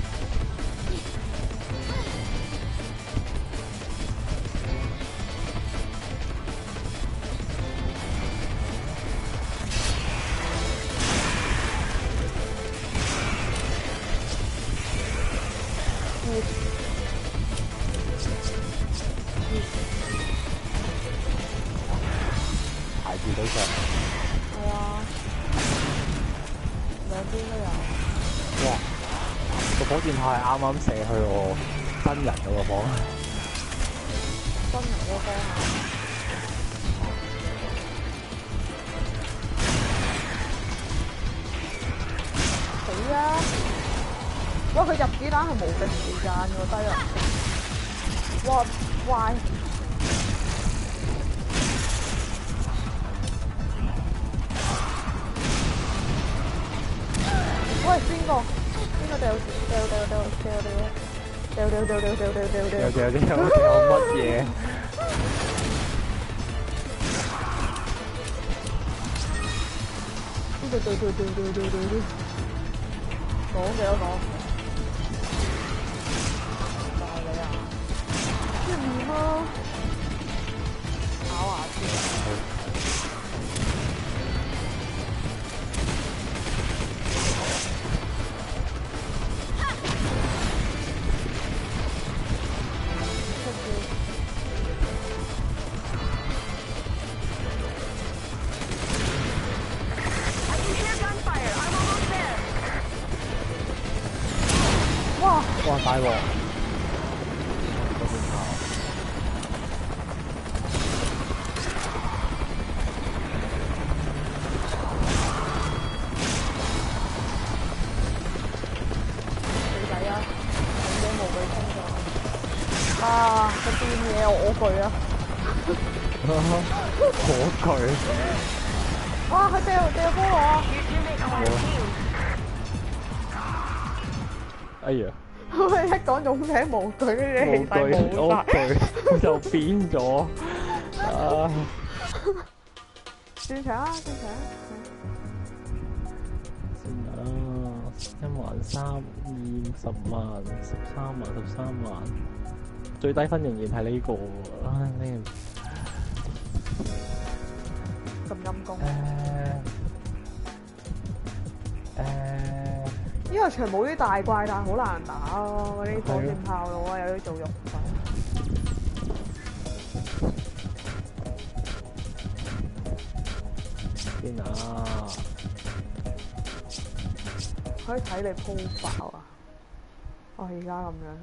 排住隊上。 係啊，兩邊都有。 哇！個火箭炮係啱啱射去我真人嗰個方向。 真人嗰個方向。死啊！喂，佢入子彈係無敵時間喎，低啊！哇，怪！喂，邊個掉乜嘢？ 講幾多講？就係你啊！一面咯，咬牙先。 哇！大鑊！ 死仔啊！咁多無懼衝咗。啊！個變嘢我懼啊！ 火炬！ 哇！佢掉菠蘿啊！ 哎呀！ 佢一講勇者無懼，跟住氣勢冇晒， 就變咗。啊！ 轉場啊！轉場。 1萬3、20萬、13萬、13萬，最低分仍然係呢個。唉，呢咁陰功。呢個場冇啲大怪，但係好難打咯。嗰啲火箭炮佬啊，有啲做肉粉。 邊啊？ 可以睇你鋪爆啊！我而家咁樣。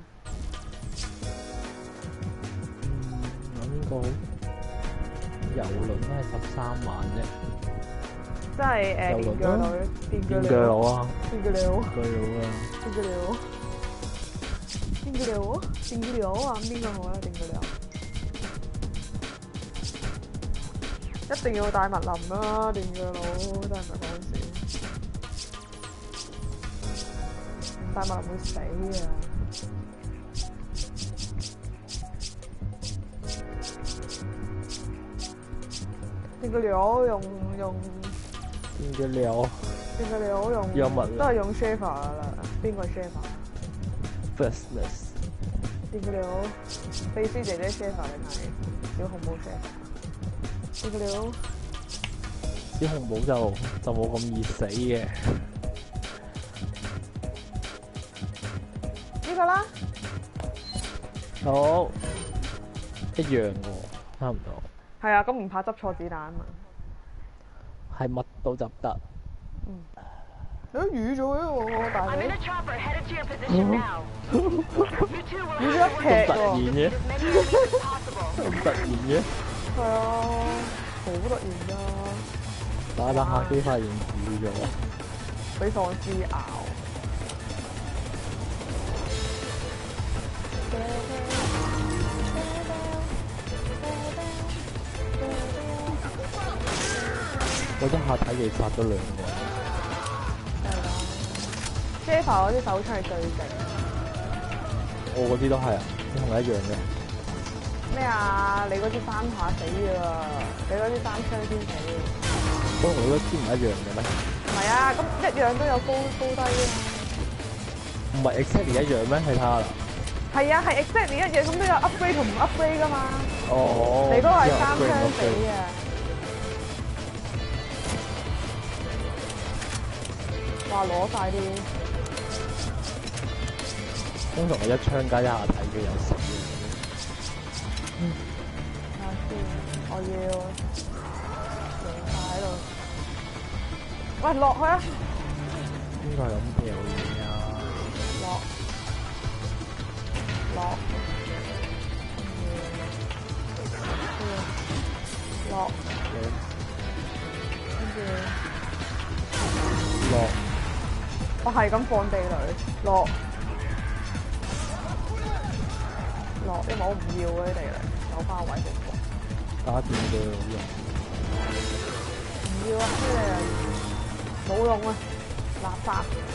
諗過遊輪都係13萬啫。 即係電鋸佬， 電鋸佬啊！ 電鋸佬， 電鋸佬啊！ 電鋸佬，電鋸佬，電鋸佬啊！邊個好啊？電鋸佬。 一定要帶密林啦，電鋸佬真係唔係講笑。唔帶密林會死啊！電鋸佬用電鋸佬用密林都係用 Shaver 噶啦，邊個 Shaver？Business。 電鋸佬，秘書姐姐 Shaver 定係小紅帽 Shaver？電鋸佬。 小紅帽就冇咁易死嘅。 呢個啦。 好，一樣喎，差唔多。 係啊，咁唔怕執錯子彈啊嘛。 係乜都執得。 你都預咗嘅喎，大佬。預咗一劈喎。 咁突然嘅？ 係啊，好突然㗎。 打下機發現預咗， 俾喪屍咬。 我一下睇你殺咗2個。 Shaver 嗰啲手槍係最勁。 我嗰啲都係啊，你同我一樣嘅。 咩啊？你嗰啲3下死㗎啦，你嗰啲3槍先死。 我覺得啲唔一樣嘅咩？ 唔係啊，咁一樣都有高低啊。 唔係 exactly 一樣咩？睇下啦。 係啊，係 exactly 一樣，咁都有 upgrade 同唔 upgrade 㗎嘛。 哦。 你嗰個係3槍死啊。哇！攞晒啲。 通常我一槍加一下睇嘅有10嘅。 睇下先，我要用晒喺度。喂，落去啊！ 邊個係咁掉嘢啊？ 落。落。落。我係咁放地雷，落，因為我唔要嗰啲地雷，走翻位好過。 打電嘅好用。 唔要啊！啲地雷冇用啊，垃圾。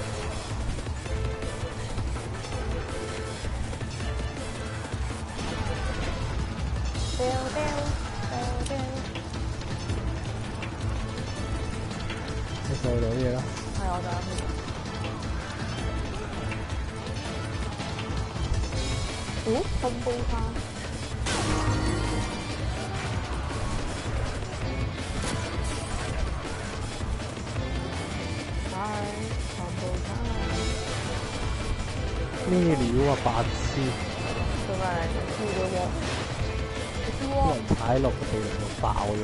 你掃到嘢啦。 係，我就有去。哦，分煲餐。係，分煲餐。 咩料啊，白痴！ 做咩？黐咗喎！ 啲人踩落個地雷度爆咗我。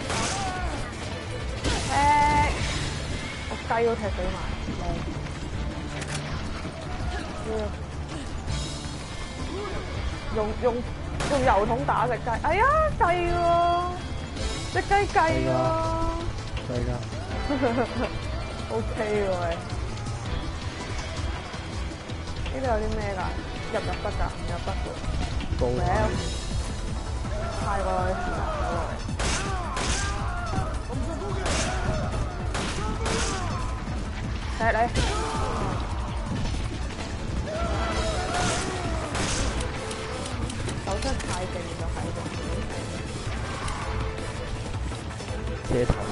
我雞都踢死埋。用油桶打隻雞，哎呀計喎，隻雞計喎， 計㗎 ，OK 喎喂，呢度有啲咩㗎？入得㗎？唔入得㗎？ 高咩？太過時間咗落嚟，踢你！手真係太勁就喺度， 車頭咯。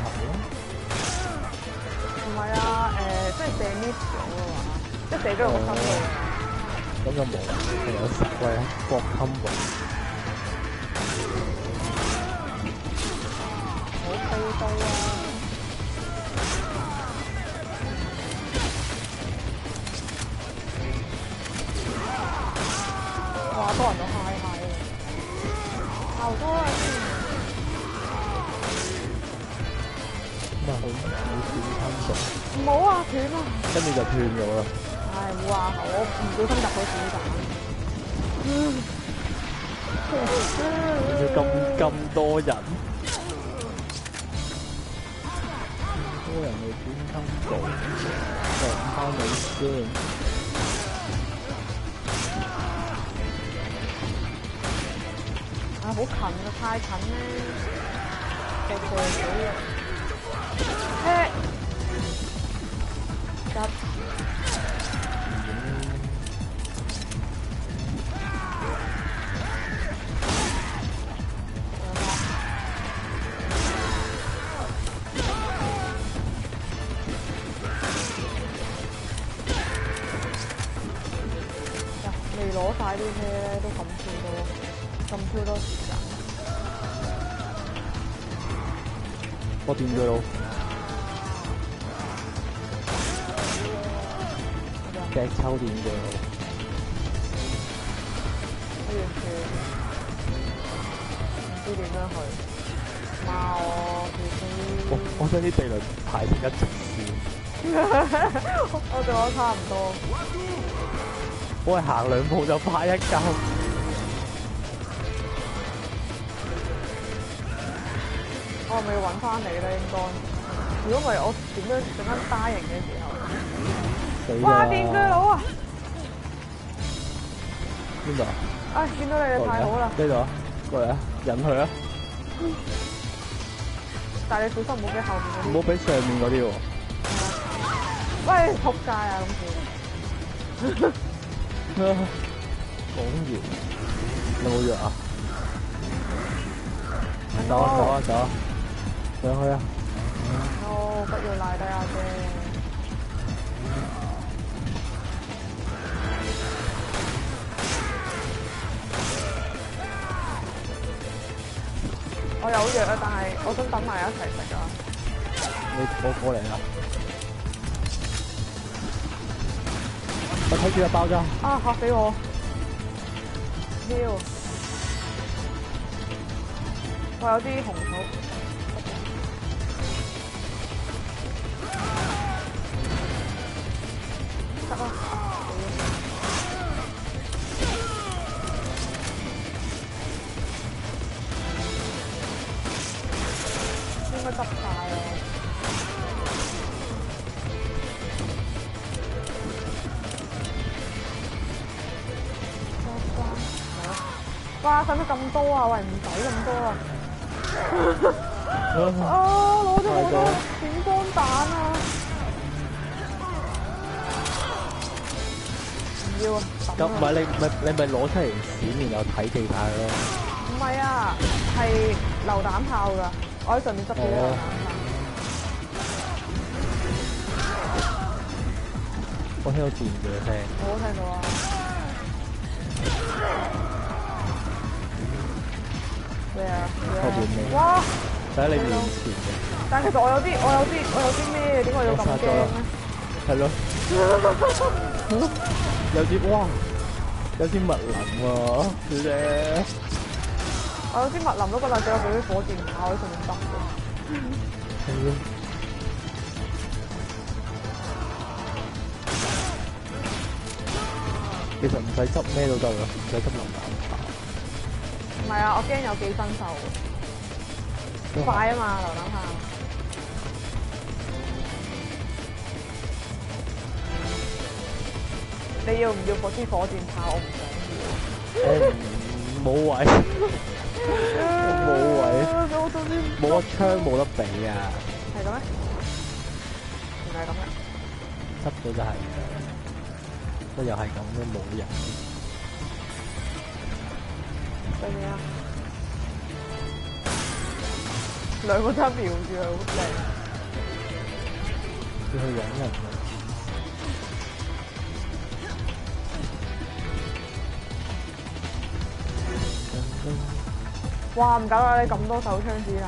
唔係啊，即係射 miss 咗嘅話，即係射咗落個心度。 咁就冇，係有10位搏 combo。 好飛刀啊！哇！多人都嗨啊！好多人。 咁啊，好斷 combo。 唔好啊，斷啊！ 跟住就斷咗啦。 唉，唔好啊，我唔小心入咗子彈。 咁多人，多人去斷 combo，防翻你先。 啊，好近啊，太近咧！ 未攞晒啲咩咧，都咁超多時間。 我電佢咯，隻抽電佢咯。 我完全唔知點樣去。媽我將啲地雷排成一直線。 我同我差唔多。 我係行2步就快一嚿。 我係咪要揾翻你咧？應該。如果唔係，我點樣整間大型嘅時候？哇！電鋸佬啊！ 邊度啊？ 唉，見到你哋太好啦！ 呢度啊，過嚟啊，引佢啊！ 但係你小心唔好俾後面嗰啲。 唔好俾上面嗰啲喎。 喂！仆街啊！咁算。 講完，有冇藥啊？走啊！上去啊！ 不要賴低阿姐。我有藥啊，但係我想等埋一齊食啊。 我過嚟啦！我睇住個爆炸。 啊！嚇死我！屌！我有啲紅土。得啦！應該執晒啊！哇！使乜咁多啊？喂，唔使咁多啊！攞咗好多閃光彈啊！唔要啊！ 咁唔係你咪攞出嚟閃，然後睇地帶咯。 唔係啊，係榴彈炮㗎，我喺上面執住啲榴彈炮。 我聽到電嘅聲。 我都聽到啊！咩啊？ 後邊你。 哇！ 喺你面前嘅。 但其實我有啲咩？點解我要咁驚咧？ 係咯。有啲哇，有啲密林喎，小姐。 我有啲密林都覺得俾我俾啲火箭炮喺上面揼嘅。 係咯。其實唔使執咩都得㗎，唔使執榴彈炮。 唔係啊，我驚有寄生獸。快啊嘛，榴彈炮。你要唔要火箭炮？我唔想要。 冇位。冇位。冇個槍冇得比啊。 係咁咩？原來係咁嘅。 執到就係嘅。不過又係咁都冇人。 對面啊！2個真係瞄住佢，好靚。 要去揾人啊！ 哇！唔搞啦，你咁多手槍子彈。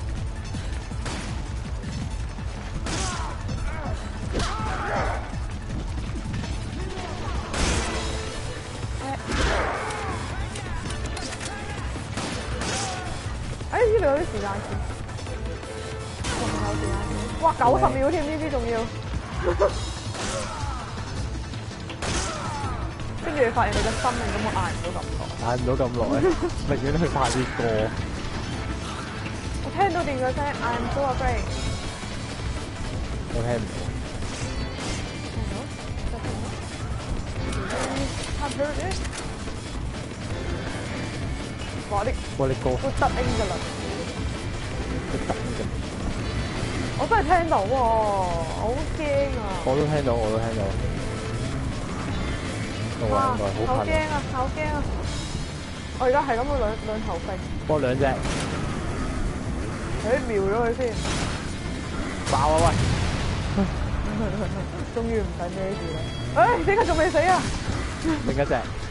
呢度有啲時間線，仲有時間線。哇！90秒添，呢啲仲要。跟住你發現你嘅生命根本捱唔到咁耐。 捱唔到咁耐，寧願去拍啲歌。 我聽到電鋸聲 ，I am so afraid。 我聽唔到。 哇！啲高。 都得應㗎啦。 我真係聽到喎，我好驚啊！ 我都聽到，我都聽到。 哇！ 好驚啊！好驚啊！我而家係咁樣兩頭揈。 幫兩隻。 瞄咗佢先。 爆啊喂！ 終於唔使孭住啦！點解仲未死啊？ 另一隻。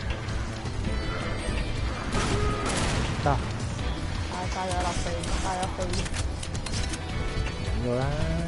得。 帶咗落地，帶咗飛。 影咗啦。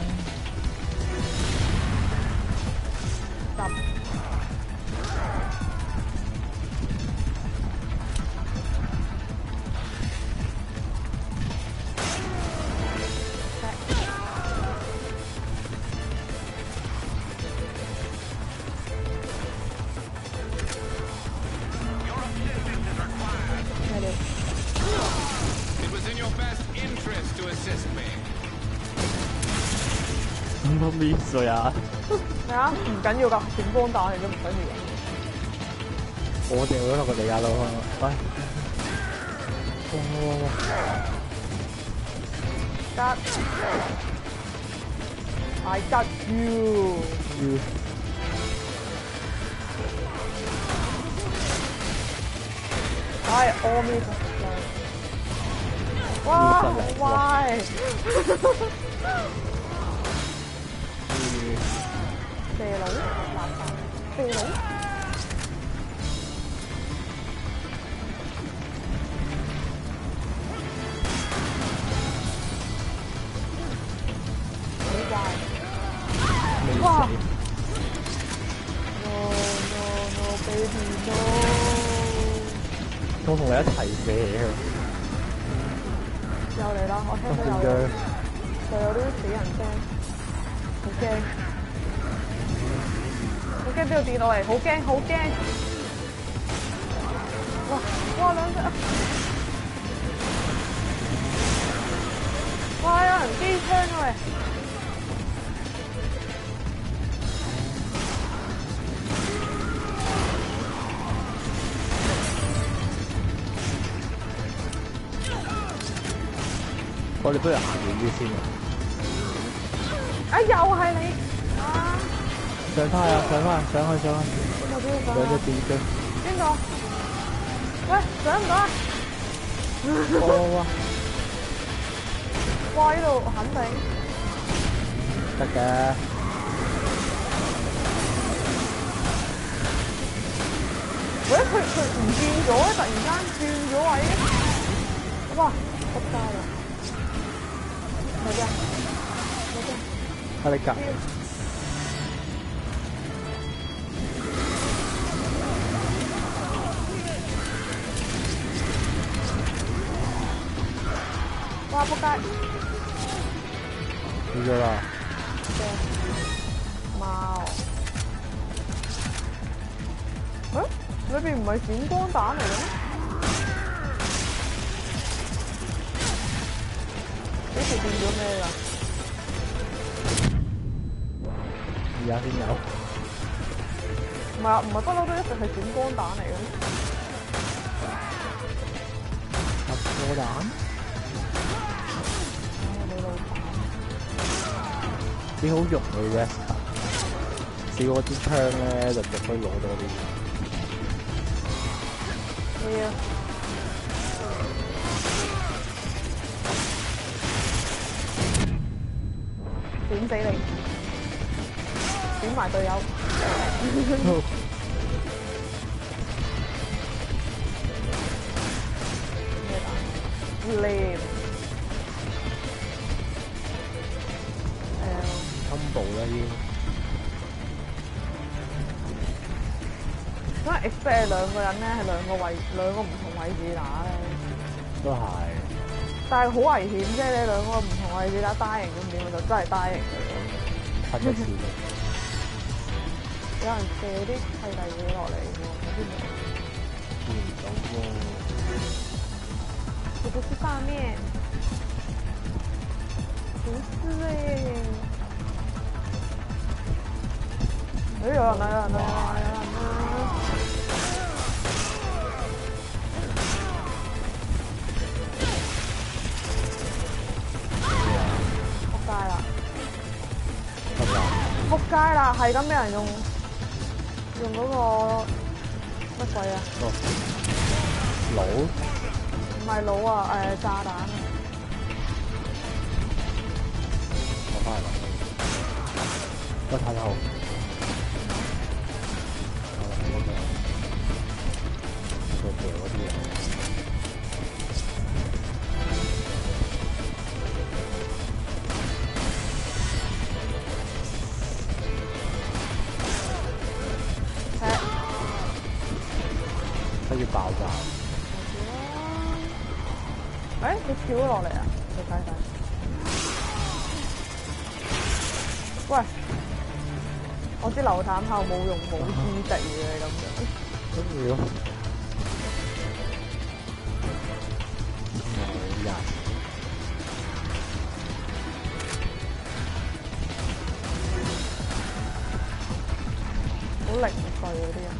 咩水啊？ 咩啊？唔緊要㗎，閃光彈你都唔緊要。 我掉咗落個地下度，喂！ 得 I got you。唉，阿彌陀佛！哇，喂！射佬，垃圾，射佬。哇 ！No baby no！ 我同你一齊射嘅。 又嚟啦！我聽到又有啲死人聲，好驚！好驚邊度跌落嚟，好驚好驚！哇兩隻！哇有人機槍啊喂！ 我哋不如行遠啲先啊！ 啊又係你啊！ 上翻啊！上去！兩隻電鋸。 邊個？喂，上唔到啊！哇！呢度肯定得嘅。 喂，佢唔見咗，突然間轉咗位嘅。哇！仆街啦！嚟嘅， 阿力格。 哇！仆街。 死咗啦！ 貓。裏邊唔係閃光彈嚟嘅咩？幾時變咗咩㗎？ 而家先有。 唔係啊，唔係不嬲都一直係閃光彈嚟嘅咩？ 核彈？ 你老闆幾好用嘅啫，試過支槍咧就可以攞到啲。 係啊。點死你！點埋隊友。咩彈？Lame。 combo 啦要。 因為 expect 兩個人咧係兩個唔同位置打咧。 都係。 但係好危險啫！你兩個唔同位置打單型咁點？就真係單型嚟嘅。 噴一次。 有人射啲契弟嘢落嚟喎，有啲咩？ 見唔到喎。 這不是上面，不是欸。有人啦！ 齋啦，係咁俾人用嗰個乜鬼啊？ 腦？ 唔係腦啊，炸彈啊！ 我翻嚟啦，個太後。嗰啲嘢。要爆炸！ 誒，你跳咗落嚟啊？你睇睇。喂，我支榴彈炮冇用武之地嘅咁樣。 跟住咯。冇人。好零碎嗰啲人。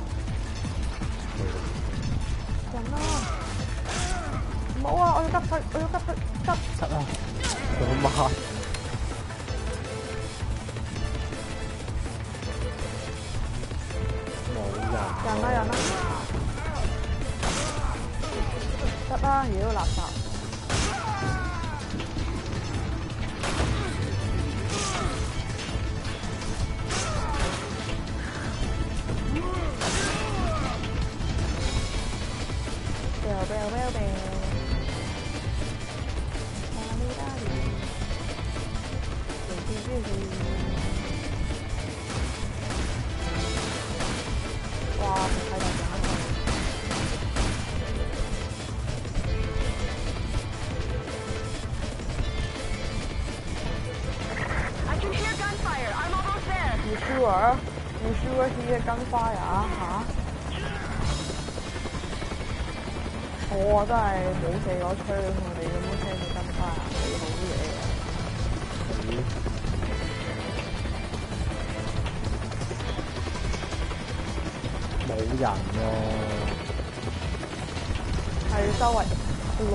人啦！唔好啊！我要急佢，我要急佢，急啊！好慢。冇人。 人啦！得啦，妖垃圾！gunfire 嚇！我真係冇射過槍，我哋有冇聽到 gunfire 幾好嘢啊！ 冇人喎， 係周圍路。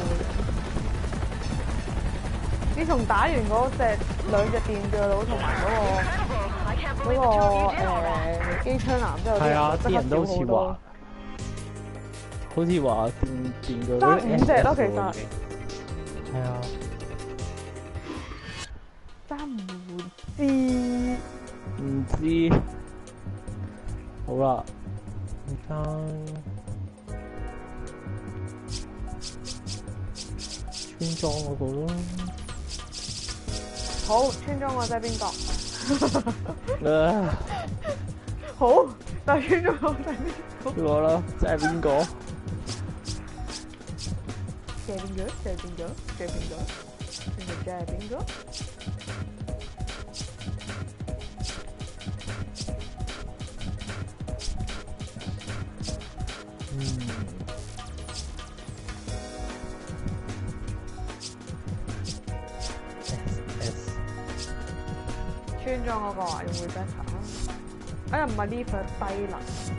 自從打完嗰隻兩隻電鋸佬同埋嗰個機槍男之後， 係啊，啲人都好似話電鋸爭5隻咯，其實係啊， 爭唔知， 好啦，而家村莊嗰個咯。 好，村莊我真係邊個？好，但係村莊我真係邊個？ 我啦，真係邊個？ 謝邊個？村莊嗰個啊，用 Rebecca 啊，哎呀唔係呢份低能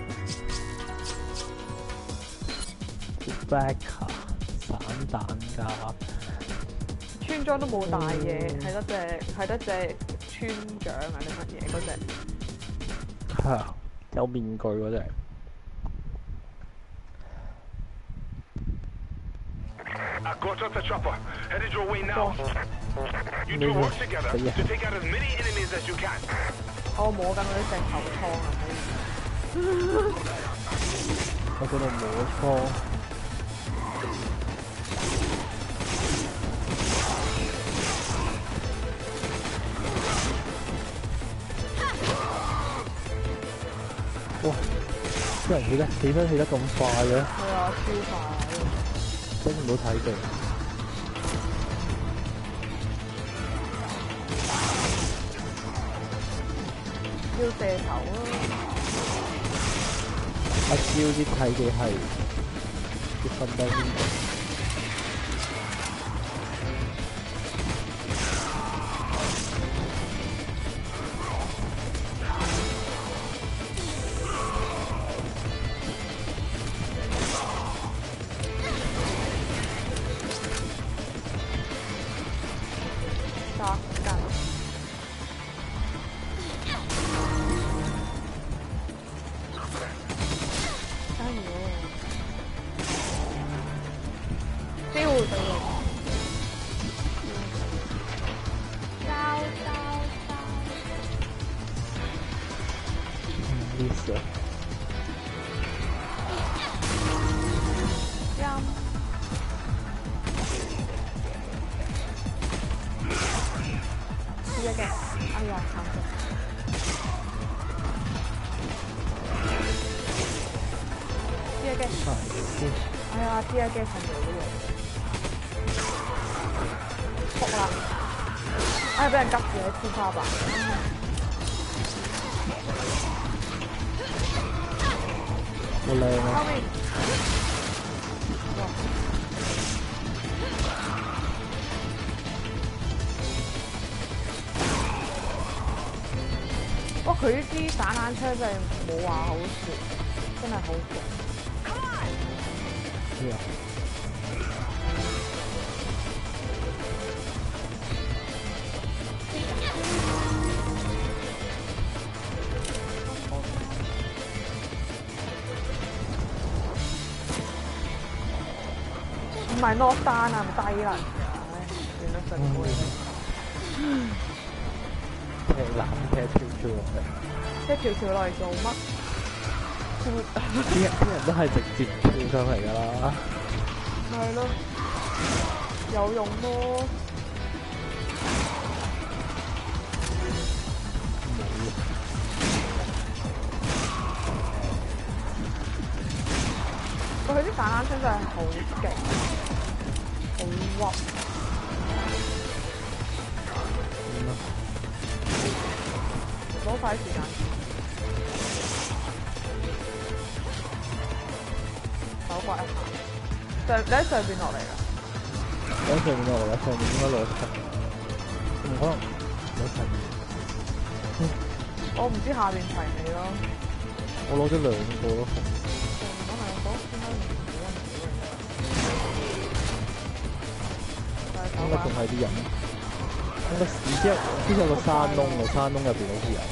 Rebecca 散彈㗎， 村莊都冇大嘢，係得隻村長啊定乜嘢嗰隻？ 係啊，有面具嗰隻。 I got us a chopper. Headed your way now. You two work together to take out as many enemies as you can. 我摸緊嗰啲石頭倉啊！ 我嗰度摸倉。哇！啲人起身起得咁快嘅？係啊，超快！ 整唔到睇嘅。 要射頭咯！ 阿蕉啲睇嘅係要瞓低先。 俾你。 miss 啊！ 知嘅，哎呀，慘咗！知嘅，哎呀，知嘅瞓咗喎，仆啦！哎，俾人急住喺天花板。 好靚啊！ 後面，哇！佢呢啲散彈槍真係冇話好說，真係好勁。 咩啊？ 唔係落單啊，唔低能。唉，算啦算啦。 踢籃踢跳落嚟， 即係跳落嚟做乜？ 啲人都係直接跳上嚟㗎啦。 係咯，有用咯。佢啲散彈槍真係好勁，好屈。攞快時間，手刮一下。你喺上邊落嚟㗎？ 喺上面落嚟，上面應該攞齊，唔可能攞齊。 我唔知下邊齊未咯。 我攞咗2個咯。應該仲係啲人，應該之後有個山窿喎，山窿入邊好似有。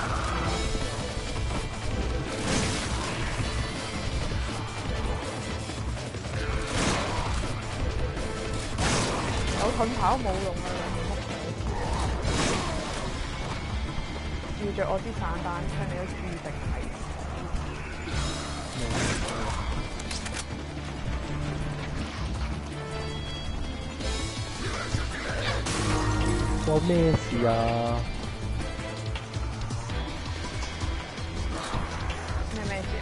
有盾牌都冇用啊！遇着我啲散彈槍，你都注定係。 關咩事啊？ 咩事啊？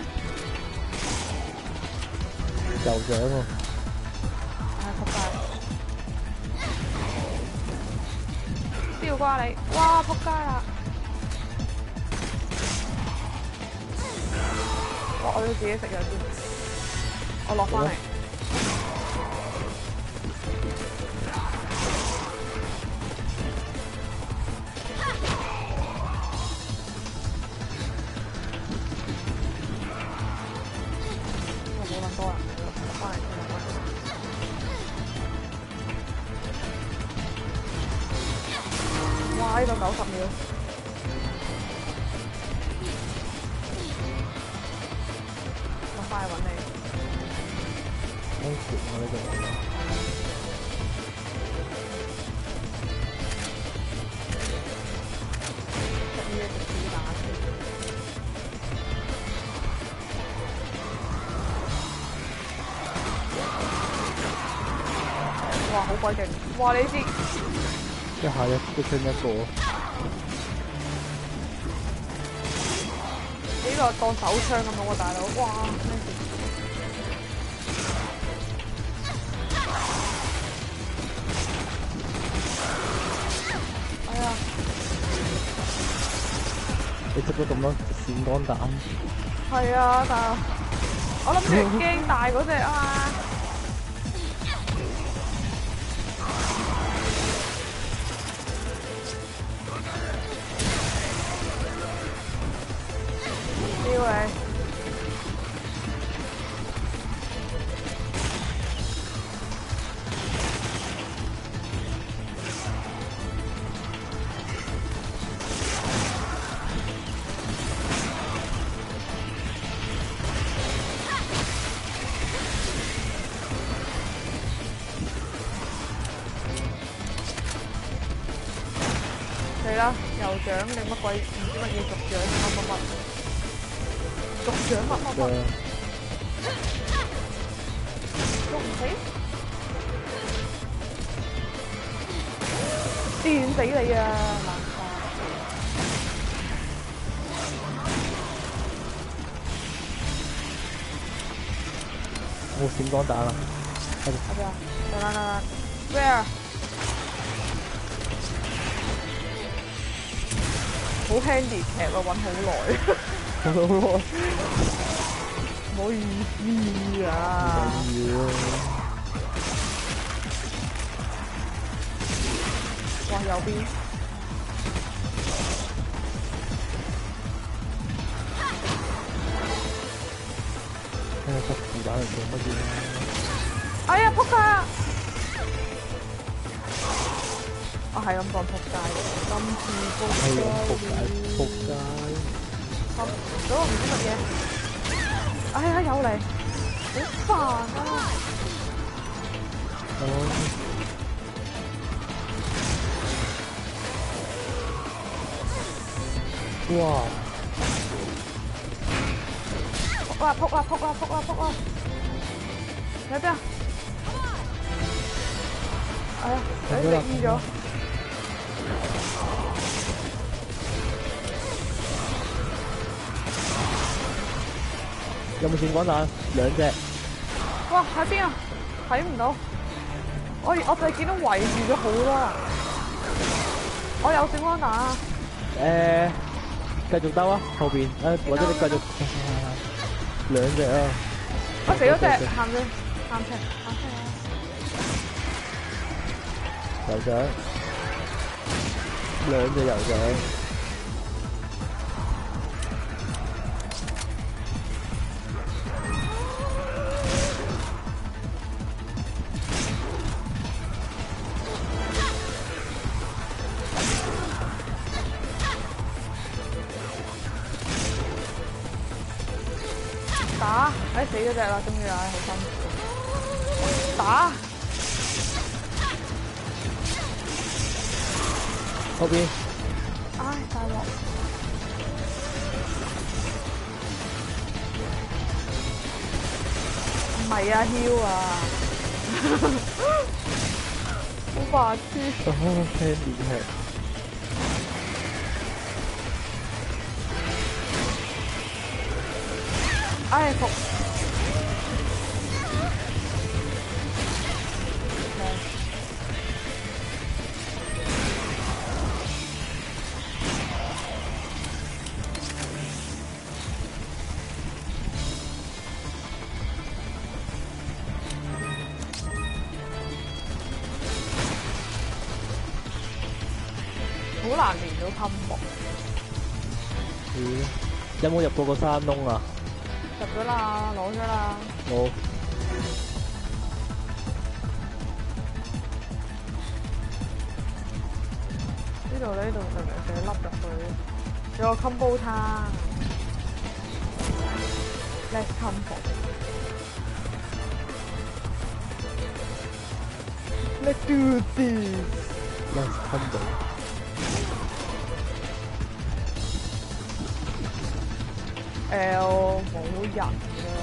酋長喎！ 唉，仆街！吊瓜你！哇，仆街啦！哇，我要自己食藥先。我落翻嚟。哇！呢個90秒，我翻去揾你。 好甜啊！呢個食呢隻子彈先。哇！好鬼勁！哇！你知？ 一下一槍一個。 呢個當手槍咁喎，大佬！哇！咩事？哎呀！ 你執咗咁多閃光彈？ 係啊，但係我諗住驚大嗰隻啊嘛。屌你！ 你啦，酋長你乜鬼唔知乜嘢族長乜，族長乜，捉唔死，電死你啊！ 我閃光彈啦！ 喺邊啊？嚟 ，Where？ 好 handy 劇啊，揾好耐，唔好意思啊！哇，右邊。 執子彈嚟做乜嘢？ 哎呀，撲街啊！我係咁講撲街，今次撲街， 撲街！ 嗰個唔知乜嘢？哎呀，有嚟，好煩啊！ 哇！ 撲啦！喺邊啊？哎呀，俾你醫咗。 有冇閃光彈？兩隻。 哇！喺邊啊？睇唔到。我就係見到圍住咗好多人。我有閃光彈啊！ 繼續兜啊，後邊或者你繼續。兩隻啊！ 我死咗隻，喊先，喊出酋長，兩隻酋長， 打！哎，死咗隻啦，終於啊，好辛苦。打！ 後邊。 唉，大鑊！唔係啊，囂啊！好白痴。 聽電劇。 唉，服。好難連到襟木。 有冇入過個山窿啊？ 入咗啦，攞咗啦。 冇。 呢度明明成粒入去，有個 combo 湯 ，let's combo， let's do this，let's combo。 冇人啊！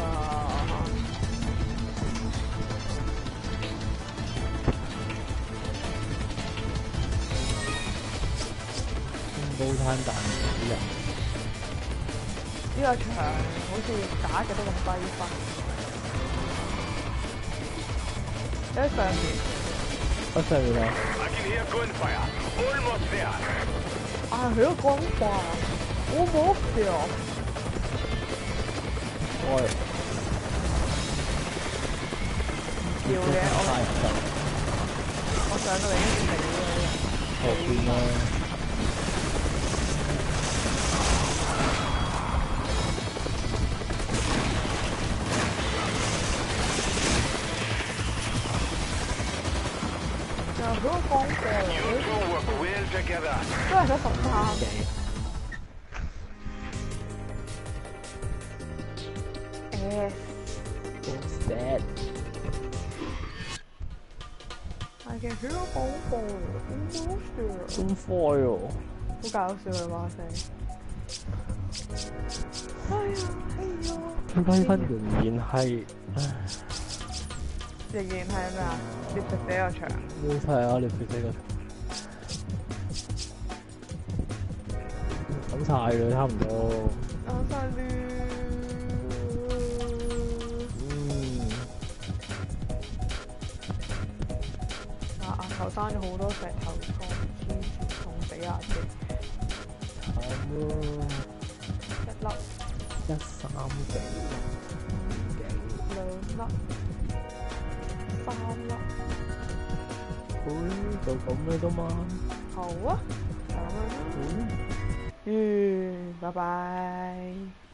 高灘彈啲人， 呢個場好似打極都咁低分。喺上面。 喺上面啊！ 啊，佢個光化，我冇掉。 喂， 叫嘅我上到嚟已經死咗。 後邊啦。 就佢個光射嚟，都係咗13。I can hear a phone call. Don't fall. 好搞笑佢把聲。哎呀， 點解呢分仍然係？ 仍然係咩啊？獵食者個場。 係啊，獵食者個場。講晒啦，差唔多。 講晒啦。頭生咗好多石頭湯，黐線痛死阿姐。 慘咯！ 一粒 130幾 2粒3粒， 就咁啦都嘛。 好啊，就咁啦。拜拜。